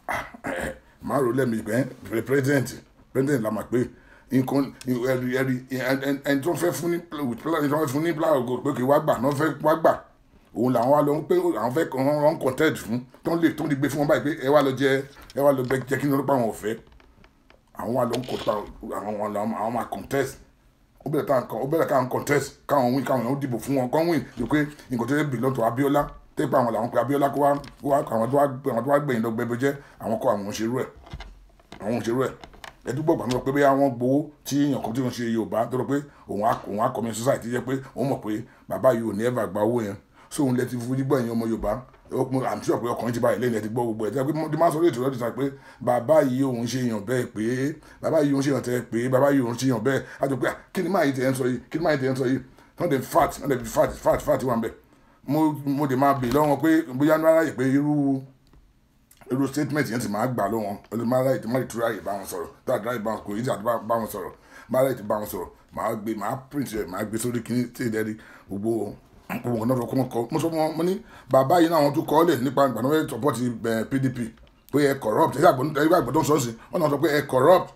máa rò lẹ́mìí pé president president la máa pé nǹkan ẹ̀rí ẹ̀rí ẹni tó fẹ́ fún ní fún ní pláàgò pé kí wá gbà náà fẹ́ wá gbà òun làwọn wá lọ pé àwọn fẹ́ kàn wọ́n contest fún tó ń lè tó ń lè gbé fún wọn báyìí pé ẹ wá lọ jẹ ẹ wá lọ jẹ kí ní ọlọ́pàá wọn ò fẹ́ àwọn wá lọ ń kọta àwọn àwọn máa contest ó bẹ̀rẹ̀ káwọn ó bẹ̀rẹ̀ káwọn contest káwọn win káwọn yẹn dìbò fún wọn kán win jù pé nǹkan tó yẹ belong to Abiola tẹ́ pé àwọn làwọn pé Abiola kó wá kó wá àwọn tó wá àwọn tó wá gbẹ̀yìn lọ gbẹbẹ jẹ́ àwọn kọ́ àwọn òṣèrú ẹ̀ àwọn òṣèrú ẹ̀ ẹdúgbò gbà lọ pé bí àwọn gbowó tí èèyàn kan tí wọ́n ṣe Yorùbá tó rọ pé òun á òun á commit society jẹ́ pé òun mọ̀ pé bàbá yìí ò ní ever gba owó yẹn so òun lẹ ti fojú gbọ́ ẹ̀yin ọmọ Yorùbá I'm sure pé ọkùnrin ti báyìí lẹ́yìn ẹ ti gbọ́ gbogbo ẹ̀ tí wọ́n máa sọ lóòótọ́ lọ́dún sá pé bàbá yìí òun ṣe èèyàn bẹ́ẹ̀ pé bàbá yìí òun ṣe èèyàn tẹ́ pé bàbá yìí òun ṣe èèyàn bẹ́ẹ̀ á jọ pé kí ni máa yìí tẹ̀ ń sọ yìí kí ni máa yìí tẹ̀ ń sọ yìí wọ́n dẹ̀ fat wọ́n dẹ̀ fat fat fat wà ń bẹ̀ mo dẹ̀ máa bè lọ́wọ́ pé bóyá ní aráyè pé irú irú statement yẹn ti máa gbà lọ́wọ́ ọdún máa ráyè tí máa rí túráyè bá wọn sọ̀rọ̀ tó àdúrà bá wọn kò yí tí àdúrà bá wọn sọ̀rọ̀ máa ráyè tí bá wọn sọ̀rọ̀ máa gbé máa print rẹ̀ máa gbé sórí kíní tí ì dẹ́rí gbogbo gbogbo náà lọ́kọ́ kọ́ mo sọ fún wọn mo ní bàbá yìí náà wọn tún kọ́ lẹ̀ nípa ìgbàna wẹ́ẹ́ support P D P pé ẹ corrupt ẹ gbàgbọ́dọ̀ sọ́ọ̀sì wọn náà sọ pé ẹ corrupt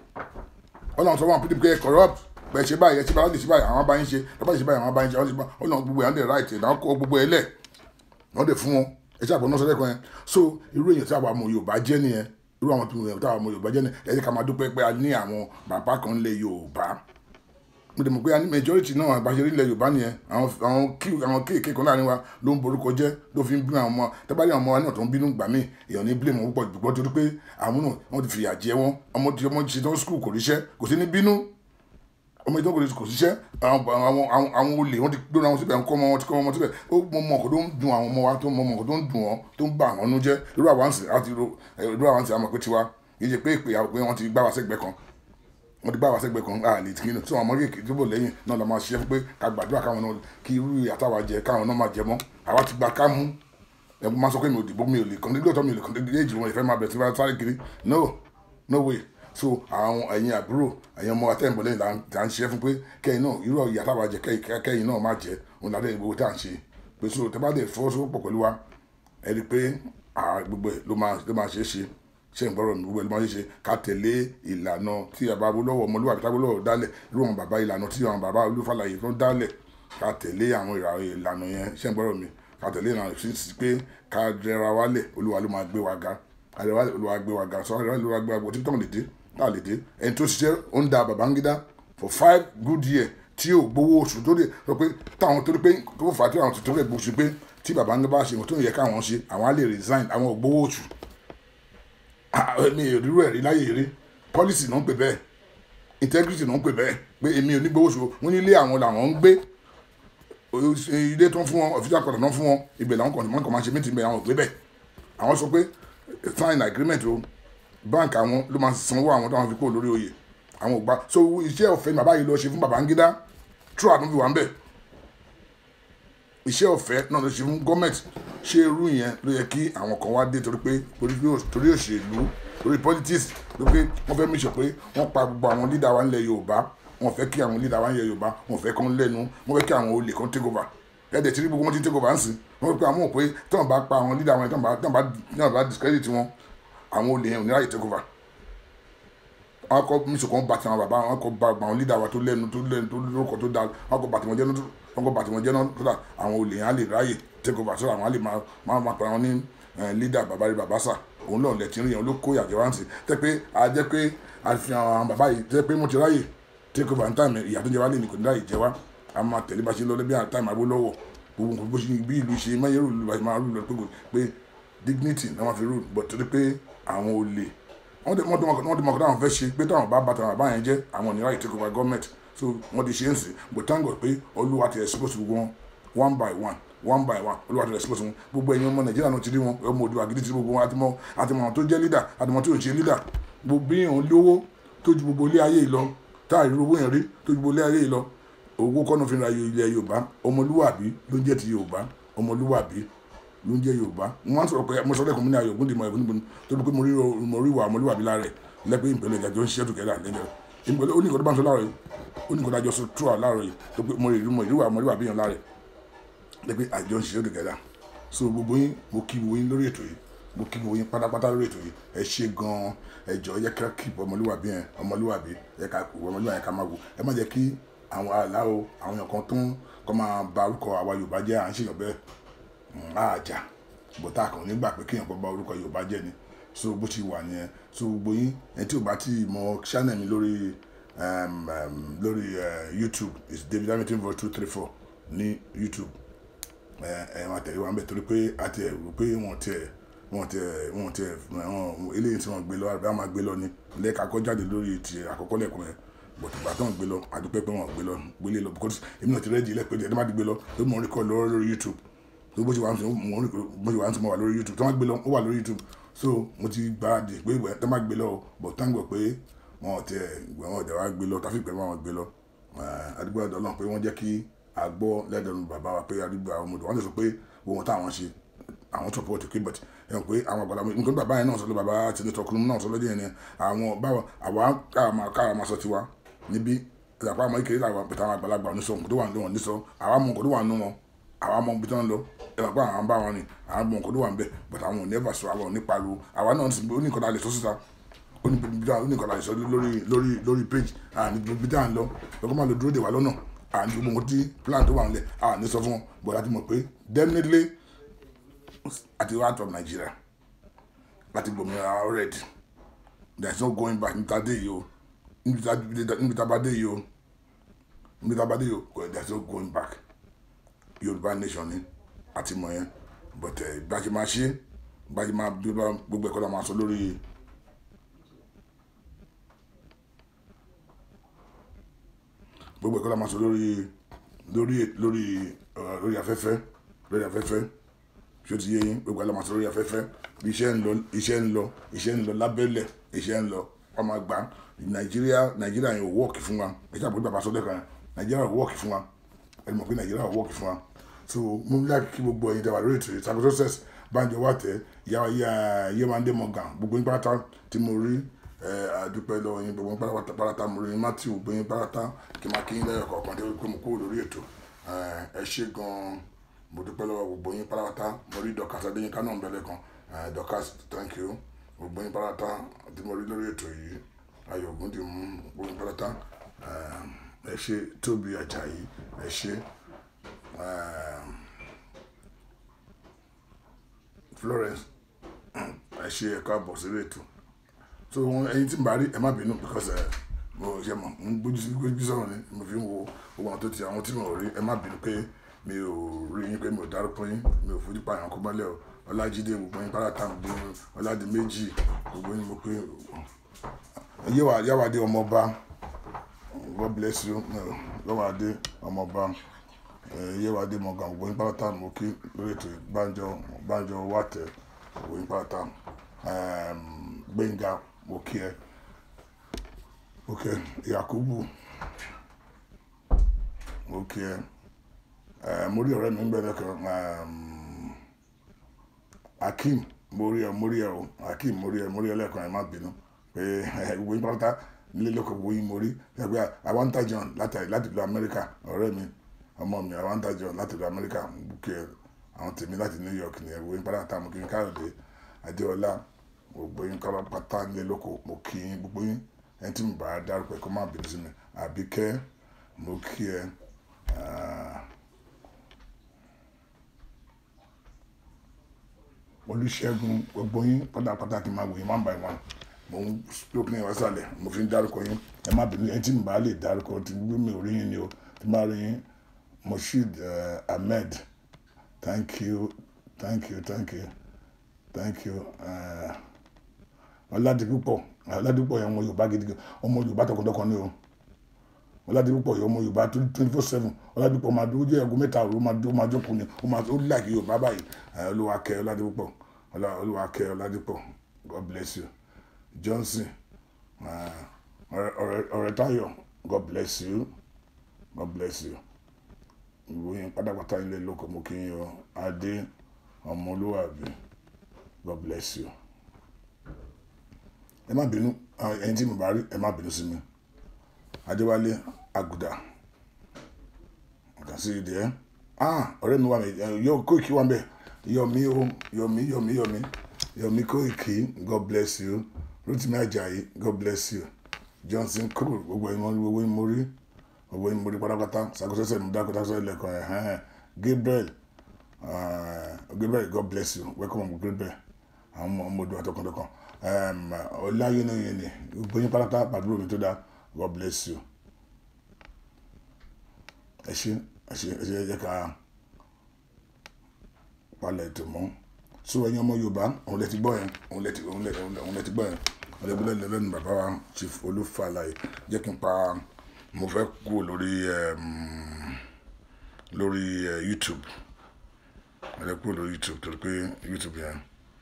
wọn náà sọ fún P D P pé ẹ corrupt pé ẹ ṣe báyìí ẹ ṣe báyìí ẹ ṣe báyìí àwọn bá yín ṣe ẹ bá ṣe báyìí àwọn bá yín ṣe wọn náà gbogbo ẹ̀ ń dẹ̀ right ẹ̀ náà kọ́ gbogbo ẹ̀ lẹ̀ wọ́n dẹ̀ fún wọn ẹ ṣe àbọ̀ náà sọ lẹ́kọ̀ọ́ yẹn so irú èèyàn tí àwọn ọmọ Yorùbá jẹ́ nìyẹn irú àwọn tí àwọn ọmọ Yorùbá jẹ́ nìyẹn ẹ jẹ́ ká máa dúpẹ́ pé a ní àwọn bàbá kan lẹ̀ Yorùbá mo dẹ̀ mọ̀ pé a ní majority náà àgbàṣe ilẹ̀ Yorùbá nìyẹn àwọn àwọn kí àwọn kéèké kan láàrin wa ló ń borúkọ jẹ́ ló fi ń bínú àwọn ọmọ tẹ́bárí àwọn ọmọ wa náà tó ń bínú gbà mí èèyàn ní blame wọn púpọ̀ gbọ́ torí pé àwọn náà wọ́n ti fìyà jẹ wọn ọmọ tí ọmọ ṣe tán school kò ríṣẹ́ kò sí ní bínú ọmọ ìtọ́ kò síṣẹ́ àwọn olè wọ́n ti gbóná wọn síbẹ̀ ń kọ́ ọmọ wọn ti kọ́ ọmọ síbẹ̀ ó mọ ọmọ ọkọ̀ tó ń dùn àwọn ọmọ wa tó mọ ọmọ ọkọ̀ tó ń dùn wọn tó ń bà wọn nú jẹ́ irú àwọn àǹsì àti irú àwọn àǹsì àmọ̀ pé tiwa kì í ṣe pé ìpè àwọn pé wọ́n ti gbá wa sẹ́gbẹ̀ẹ́ kan wọ́n ti gbá wa sẹ́gbẹ̀ẹ́ kan àlè tí kìíní tí wọ́n mọ̀ kéèké tó bò lẹ́yìn náà lọ́ máa ṣiṣẹ́ fún pé ká gbàdúrà káwọn náà kí irú àtàwà jẹ káwọn náà máa jẹ mọ́ àwa ti gba ká mú ẹ̀bùn máa sọ pé mi ò dìbò mi ò lè kàn nílò tó mi ò lè kàn nílò èjì wọn ìfẹ́ máa bẹ̀rẹ̀ sí wá sáré kiri no no way so àwọn ẹ̀yin àbúrò ẹ̀yin ọmọ atẹ́ǹbọ̀lẹ́ là ń ṣiṣẹ́ fún pé kẹ́yìn náà irú ìyá táwa jẹ kẹ́yìn náà má jẹ òun ládé ìgbowó tá à ń ṣe pé so tẹ́ bá dé fọwọ́sowọ́pọ̀ pẹ̀lú wa ẹ rí i pé gbogbo ẹ̀ ló máa ṣe é ṣe ṣé ń gbọ́rọ̀ mi gbogbo ẹ̀ ló máa ṣe é ṣe ká tẹ̀lé ìlànà tí bàbá Awólọ́wọ̀ ọmọlúwàbí Awólọ́wọ̀ dálẹ̀ irú àwọn bàbá ìlànà tí àwọn bàbá Olúfàlàyé tó dálẹ̀ ká tẹ̀lé àwọn ìlànà yẹn ṣé ń gbọ́rọ̀ mi ká tẹ̀lé ìlànà sí pé ká rẹra wálẹ̀ Olúwa ló máa gbé wa ga àrẹwà Olúwa gbé wa ga sọ àrẹwà Olúwa gbé wa ga òtítọ́ lè dé tá a lè dé ẹni tó ṣiṣẹ́ ó ń da Babangida for five good years tí ò gbowó oṣù tó lè sọ pé táwọn torí pé tó fà á tí àwọn tuntun lè gbóṣù pé tí bàbá ń bá ṣe nǹkan tó yẹ káwọn ṣe àwọn á lè resign àwọn ò gbowó oṣù èmi ìrírú ẹ̀rí láyé eré policy náà ń pè bẹ́ẹ̀ integrity náà ń pè bẹ́ẹ̀ pé èmi ò ní gbowó oṣù wọn ní ilé àwọn làwọn ń gbé ilé tó ń fún wọn official quarter náà fún wọn ibẹ̀ làwọn kàn kàn máa ṣe meeting bẹ́ẹ̀ àwọn ò gbé bẹ́ẹ̀ àwọn sọ pé sign agreement o bank àwọn ló máa sanwó àwọn tó wọn fi kó lórí oyè àwọn ò gbà so iṣẹ́ ọ̀fẹ́ ni bàbá yìí lọ ṣe fún Babangida true àdúgbò wa ń bẹ̀ iṣẹ́ ọ̀fẹ́ náà ló ṣe fún gọ́ọ̀mẹ̀ntì ṣé irú yẹn ló yẹ kí àwọn kan wá dé torí pé torí òṣèlú torí politics ló pé wọ́n fẹ́ mìíràn pé wọ́n pa gbogbo àwọn leader wa nílẹ̀ Yorùbá wọ́n fẹ́ kí àwọn leader wa nílẹ̀ Yorùbá wọ́n fẹ́ kán lẹ́nu wọ́n fẹ́ kí àwọn olè kan take over ẹ̀ẹ́dẹ̀ tí gbogbo wọn ti take over ń sìn wọ́n fẹ́ pé àwọn ò pé tí wọ́n bá pa àwọn leader wọn tí wọ́n bá discredit wọn àwọn olè yẹn ò ní láyè take over wọn kọ mísò kan bàtì àwọn bàbá wọn kọ bá àwọn leader wa tó lẹ́nu tó lẹ́nu tó lórúkọ tó dáa wọn kọ bàtì wọn jẹ́ wọn kọ bàtì wọn jẹ́ náà tó dà àwọn olè yẹn á lè ráyè take over so àwọn á lè máa máa máa pa wọn ní leader bàbá rí bàbá sà òun náà lẹ̀ tí ń rí yẹn ló kó yàjẹ́ wá ń sìn tẹ́ pé a jẹ́ pé àfihàn àwọn bàbá yìí tẹ́ pé mo ti ráyè take over ní táìmù ìyá tó jẹ wá lè ní kò ní ráyè jẹ wá a máa tẹ̀lé bá ṣe lọ lẹ́bí táìmù Awólọ́wọ̀ gbogbo nǹkan bó ṣe bí ìlú ṣe mẹ́yẹ́ rò lù bá ṣe máa rù lọ pé dignity náà máa fi rù but torí pé àwọn olè wọ́n dẹ̀ wọ́n dẹ̀ mọ̀ kó táwọn fẹ́ ṣe pé táwọn bá bàtà àbá yẹn jẹ́ àwọn ò ní ráyè take over government so wọ́n ti ṣe ń sìn but thank God pé Olúwa ti expose gbogbo wọn one by one one by one Olúwa ti expose wọn gbogbo ẹ̀yin ọmọ Nàìjíríà náà ti rí wọn ọmọ Oòduà gidi ti gbogbo wọn àtìmọ̀ àtìmọ̀ tó jẹ́ leader àtìmọ̀ tó ń ṣe leader gbogbo èèyàn lówó tó ju gbogbo ilé ayé yìí lọ táà ìrú owó yẹn rí tó ju gbogbo ilé ayé yìí lọ owó kọ́nà fi ra ilẹ̀ Yorùbá ọmọlúwàbí ló ń jẹ́ ti Yorùbá ọmọlúwàbí ló ń jẹ́ Yorùbá wọ́n á sọ̀rọ̀ pé mo sọ lẹ́kùn mi ní ayọ̀ ògùn dìmọ̀ ẹ̀gbọ́n tó dúpẹ́ mo rí mo rí wà ọmọlúwàbí lára ẹ̀ lẹ́pẹ́ ìpínlẹ̀ ìdájọ́ ń ṣiṣẹ́ tòkẹ́lá lẹ́jọ́ ìpínlẹ̀ ó ní nǹkan tó bá ń sọ láàrọ̀ yìí ó ní nǹkan tó àjọ sọ tú à láàrọ̀ yìí tó pé mo rí mo rí wà ọmọlúwàbí yẹn lára ẹ̀ lẹ́pẹ́ àjọ ń ṣiṣẹ́ tòkẹ́lá so gbogbo yín mo kí gbogbo yín lórí ètò yìí mo kí gbogbo yín pátápátá lórí ètò yìí ẹ ṣe gan-an ẹ jọ̀ọ́ yẹ ká keep ọmọlúwàbí yẹn ọmọlúwàbí yẹ ká ọmọlúwàbí yẹn ká má wò ẹ má jẹ́ kí àwọn aláwo àwọn èèyàn kan tó ń kọ́ máa ba orúkọ àwa Yorùbá jẹ́ à ń ṣèyàn bẹ́ẹ̀ àjà bọ́tà kan nígbà pé kéèyàn kan ba orúkọ Yorùbá jẹ́ ni so bó ti wà nìyẹn so gbogbo yín ẹni tí ò bá ti mọ channel mi lórí lórí YouTube is David Hamilton voice two three four ní YouTube ẹ máa tẹ̀lé wa ń bẹ̀ torí pé àti ẹ̀ rò pé wọ́n tiẹ̀ wọ́n tiẹ̀ wọ́n tiẹ̀ eléyìí tí wọ́n gbé lọ àbí àwọn máa gbé lọ ni lẹ́ẹ̀ka kọ́ jáde lórí ti àkọ́kọ́ lẹ́ẹ̀kan yẹn bọ̀tù gbà tó ń gbé lọ àdúpẹ́ pé wọ́n gbé lọ gbélé lọ because èmi náà ti rẹ́ẹ̀dì lẹ́pẹ́ ẹ̀dá má ti gbé lọ tó mọ̀ orí kọ́ lọ́rọ́ lórí YouTube tó bó ṣe wà ń sọ bó ṣe wà ń sọ mọ́ wà lórí YouTube tó má gbé lọ ó wà lórí YouTube so mo ti gba dè pé ìwẹ̀ tó má gbé lọ bọ̀ tá ń gbọ́ pé wọ́n ti ẹ̀ wọ́n ọ̀dẹ̀ wá gbé lọ tàfi pẹ̀ wọ́n gbé lọ àdúgbò ọ̀dọ́ náà pé wọ́n jẹ́ kí a gbọ́ lẹ́dọ̀ọ́nù bàbá wa pé àdúgbò àwọn ọmọdé wọ́n ti sọ pé ohun táwọn ṣe àwọn tó pọ̀ tó kí bọ̀tì ẹ̀ pé àwọn àgbàlá nǹkan bàbá yẹn náà sọ lọ bàbá Senator Kurumi náà sọ lọ́dún yẹn ni àwọn báwa àwa káà máa sọ tiwa níbí ìdàpọ̀ àmọ́ ìkéré làwọn pẹ̀tà àwọn àgbàlagbà oníṣọ nǹkan tó wà ní wọn níṣọ àwa mọ nǹkan tó wà nínú wọn àwa mọ ibi tó ń lọ ìdàpọ̀ àwọn bá wọn ni àwọn mọ nǹkan tó wà ń bẹ but àwọn ò never sọ àwọn ò ní pariwo àwa náà ó ní nǹkan tá a lè sọ síta ó ní nǹkan tá a lè sọ lórí lórí lórí page àní ibi tá à ń lọ lọ́kọ́ máa lọ dúró dè wá lọ́nà àní gbogbo nǹkan tí plan tó wà ń lẹ̀ àní sọ fún wọn but láti mọ̀ pé definitely àti out of Nigeria láti gbòmìnira already there is no going back níta dé yìí o níbi tá a bá dé yìí o níbi tá a bá dé yìí o there is no going back Yorùbá nation ni àti mọ̀ yẹn but gbàjẹ́ máa ṣe gbàjẹ́ máa bí gbogbo ẹ̀kọ́ la máa sọ lórí gbogbo ẹ̀kọ́ la máa sọ lórí lórí lórí lórí afẹ́fẹ́ lórí afẹ́fẹ́ tí ó ti yé yín gbogbo ẹ̀kọ́ la máa sọ lórí afẹ́fẹ́ iṣẹ́ ń lọ iṣẹ́ ń lọ iṣẹ́ ń lọ lábẹ́lẹ̀ iṣẹ́ ń lọ wọ́n máa gbà Nàìjíríà Nàìjíríà yẹn ò wọ́ọ̀kì fún wa ẹ̀ṣẹ́ àpòjù bàbá sọ́dẹ̀ kan Nàìjíríà ò wọ́ọ̀kì fún wa ẹni mọ̀ pé Nàìjíríà ò wọ́ọ̀kì fún wa so mo ń láti kí gbogbo ẹ̀yin tẹ́wà lórí ètò Sago Success Banjo wà tẹ́ ìyá ìyá Yéwándé Morgan gbogbo yín pátá tí mo rí àdúpẹ́ lọ́wọ́ yín gbogbo yín pátá mo rí yín Matthew gbogbo yín pátá kí n máa kí yín lẹ́yọ̀ kọ̀ọ̀kan tó pé mo kúrò lórí ètò ẹ ṣé gan-an mo dúpẹ́ lọ́wọ́ gbogbo yín pátá mo rí Dorcas Adéyínká náà ń bẹ̀lẹ̀ kan Dorcas thank you gbogbo yín pátá tí mo rí lórí ètò yìí Ayọ̀ Ògúndìmú gbogbo yín pátá ẹ ṣé Tóbi Àjàyí ẹ ṣé Florence ẹ ṣé ẹ káàbọ̀ sí ètò so ẹ̀yin tí n bá rí ẹ má bínú because mo ṣe mọ̀ ń gbójú sí gbójú sọ̀rọ̀ ni mo fi ń wo owó àwọn tó ti àwọn tí mo rí ẹ má bínú pé mi ò rí yín pé mi ò dárúkọ yín mi ò fojú pààyàn kó mọ́lẹ̀ o Ọlájídé gbogbo yín pátá gbogbo Ọládìméjì gbogbo yín mo pé Yáwádé ọmọọba God bless you Yáwádé ọmọọba Yáwádé mọ̀gàn gbogbo yín pátá mo kí lórí ètò Gbánjọ Gbánjọ Wátẹ̀ gbogbo yín pátá Gbénga mo kí ẹ ok Yakubu mo kí ẹ mo rí ọ̀rẹ́ mi ń bẹ̀rẹ̀ kan Akeem mo rí ẹ mo rí ẹ o Akeem mo rí ẹ mo rí ẹ lẹ́ẹ̀kan ẹ má bínú pé gbogbo yín pátá nílé lóko gbogbo yín mo rí ẹgbẹ́ Awanta John láti láti ìlú Amẹ́ríkà ọ̀rẹ́ mi ọmọ mi Awanta John láti ìlú Amẹ́ríkà mo kí ẹ àwọn tèmi láti New York ni gbogbo yín pátá mo kí yín Káyọ̀dé Adéọlá gbogbo yín pátá nílé lóko mo kí yín gbogbo yín ẹni tí mo bá dárúkọ ẹ kó má bínú sí mi Àbíkẹ́ mo kí ẹ Olúṣẹ́gun gbogbo yín pátápátá kí n máa wò yín one by one mo ń spoke ní ìwásàlẹ̀ mo fi ń dárúkọ yín ẹ má bínú ẹni tí mo bá lè dárúkọ tí mi ò rí yín ni o tí mo bá rí yín Moshood Ahmed thank you thank you thank you thank you Ọládipúpọ̀ Ọládipúpọ̀ yẹn ọmọ Yorùbá gidi ọmọ Yorùbá tọkàntọkàn ni o Ọládipúpọ̀ yẹn ọmọ Yorùbá twenty four seven Ọládipúpọ̀ máa dúró jẹ́ ẹ̀gún mẹ́ta òru máa jókòó ni ó máa ó láàkì Yorùbá báyìí Olúwakẹ́ Ọládipúpọ̀ Olúwakẹ́ Ọládipúpọ̀ God bless you Johnson Ọ̀rẹ́tayọ̀ God bless you God bless you ìròyìn pátápátá ilé lóko mo kí yín o Adé Ọmọlúwàbí God bless you ẹ má bínú ẹni tí mo bá rí ẹ má bínú sí mi Adéwálé Àgùdà kàn sí ìdí ẹ ah ọ̀rẹ́ mi wà mí yọ Kóìkì wà mí Yọ̀mí o Yọ̀mí Yọ̀mí Yọ̀mí Yọ̀mí Kóìkì God bless you Rotimi Ajayi God bless you Johnson Cole gbogbo ìmọ̀ gbogbo ìmọ̀ rí gbogbo ìmọ̀ rí pátápátá Sakosẹ́sẹ́ mi dákọ̀ dákọ̀ lẹ́kọ̀ọ́ ẹ̀hẹ́n Gabriel Gabriel God bless you welcome Gabriel àwọn ọmọ ọdún àtọkàntọkàn Ọláyẹnìyẹnì gbogbo yín pátápátá pàdúrà mi tó dá God bless you ẹ ṣé ẹ ṣé ẹ ṣé ẹ jẹ́ ká palẹ̀ ètò mọ́ so ẹ̀yin ọmọ Yorùbá òun lẹ ti gbọ́ yẹn òun lẹ ti òun lẹ òun lẹ ti gbọ́ yẹn ọ̀lẹ́gbẹ́lẹ́ lẹ́lẹ́nu bàbá wa Chief Olúfàlàyé jẹ́ kí n pa mo fẹ́ kú lórí lórí YouTube mo fẹ́ kú lórí YouTube torí pé YouTube yẹn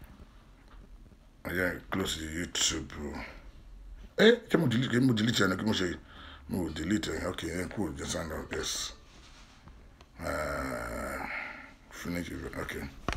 ẹ̀yẹ close to YouTube ẹ kí mo delete kí mo delete ẹni kí mo ṣe mo delete ẹ ok ẹ kú just sign out yes finish it okay.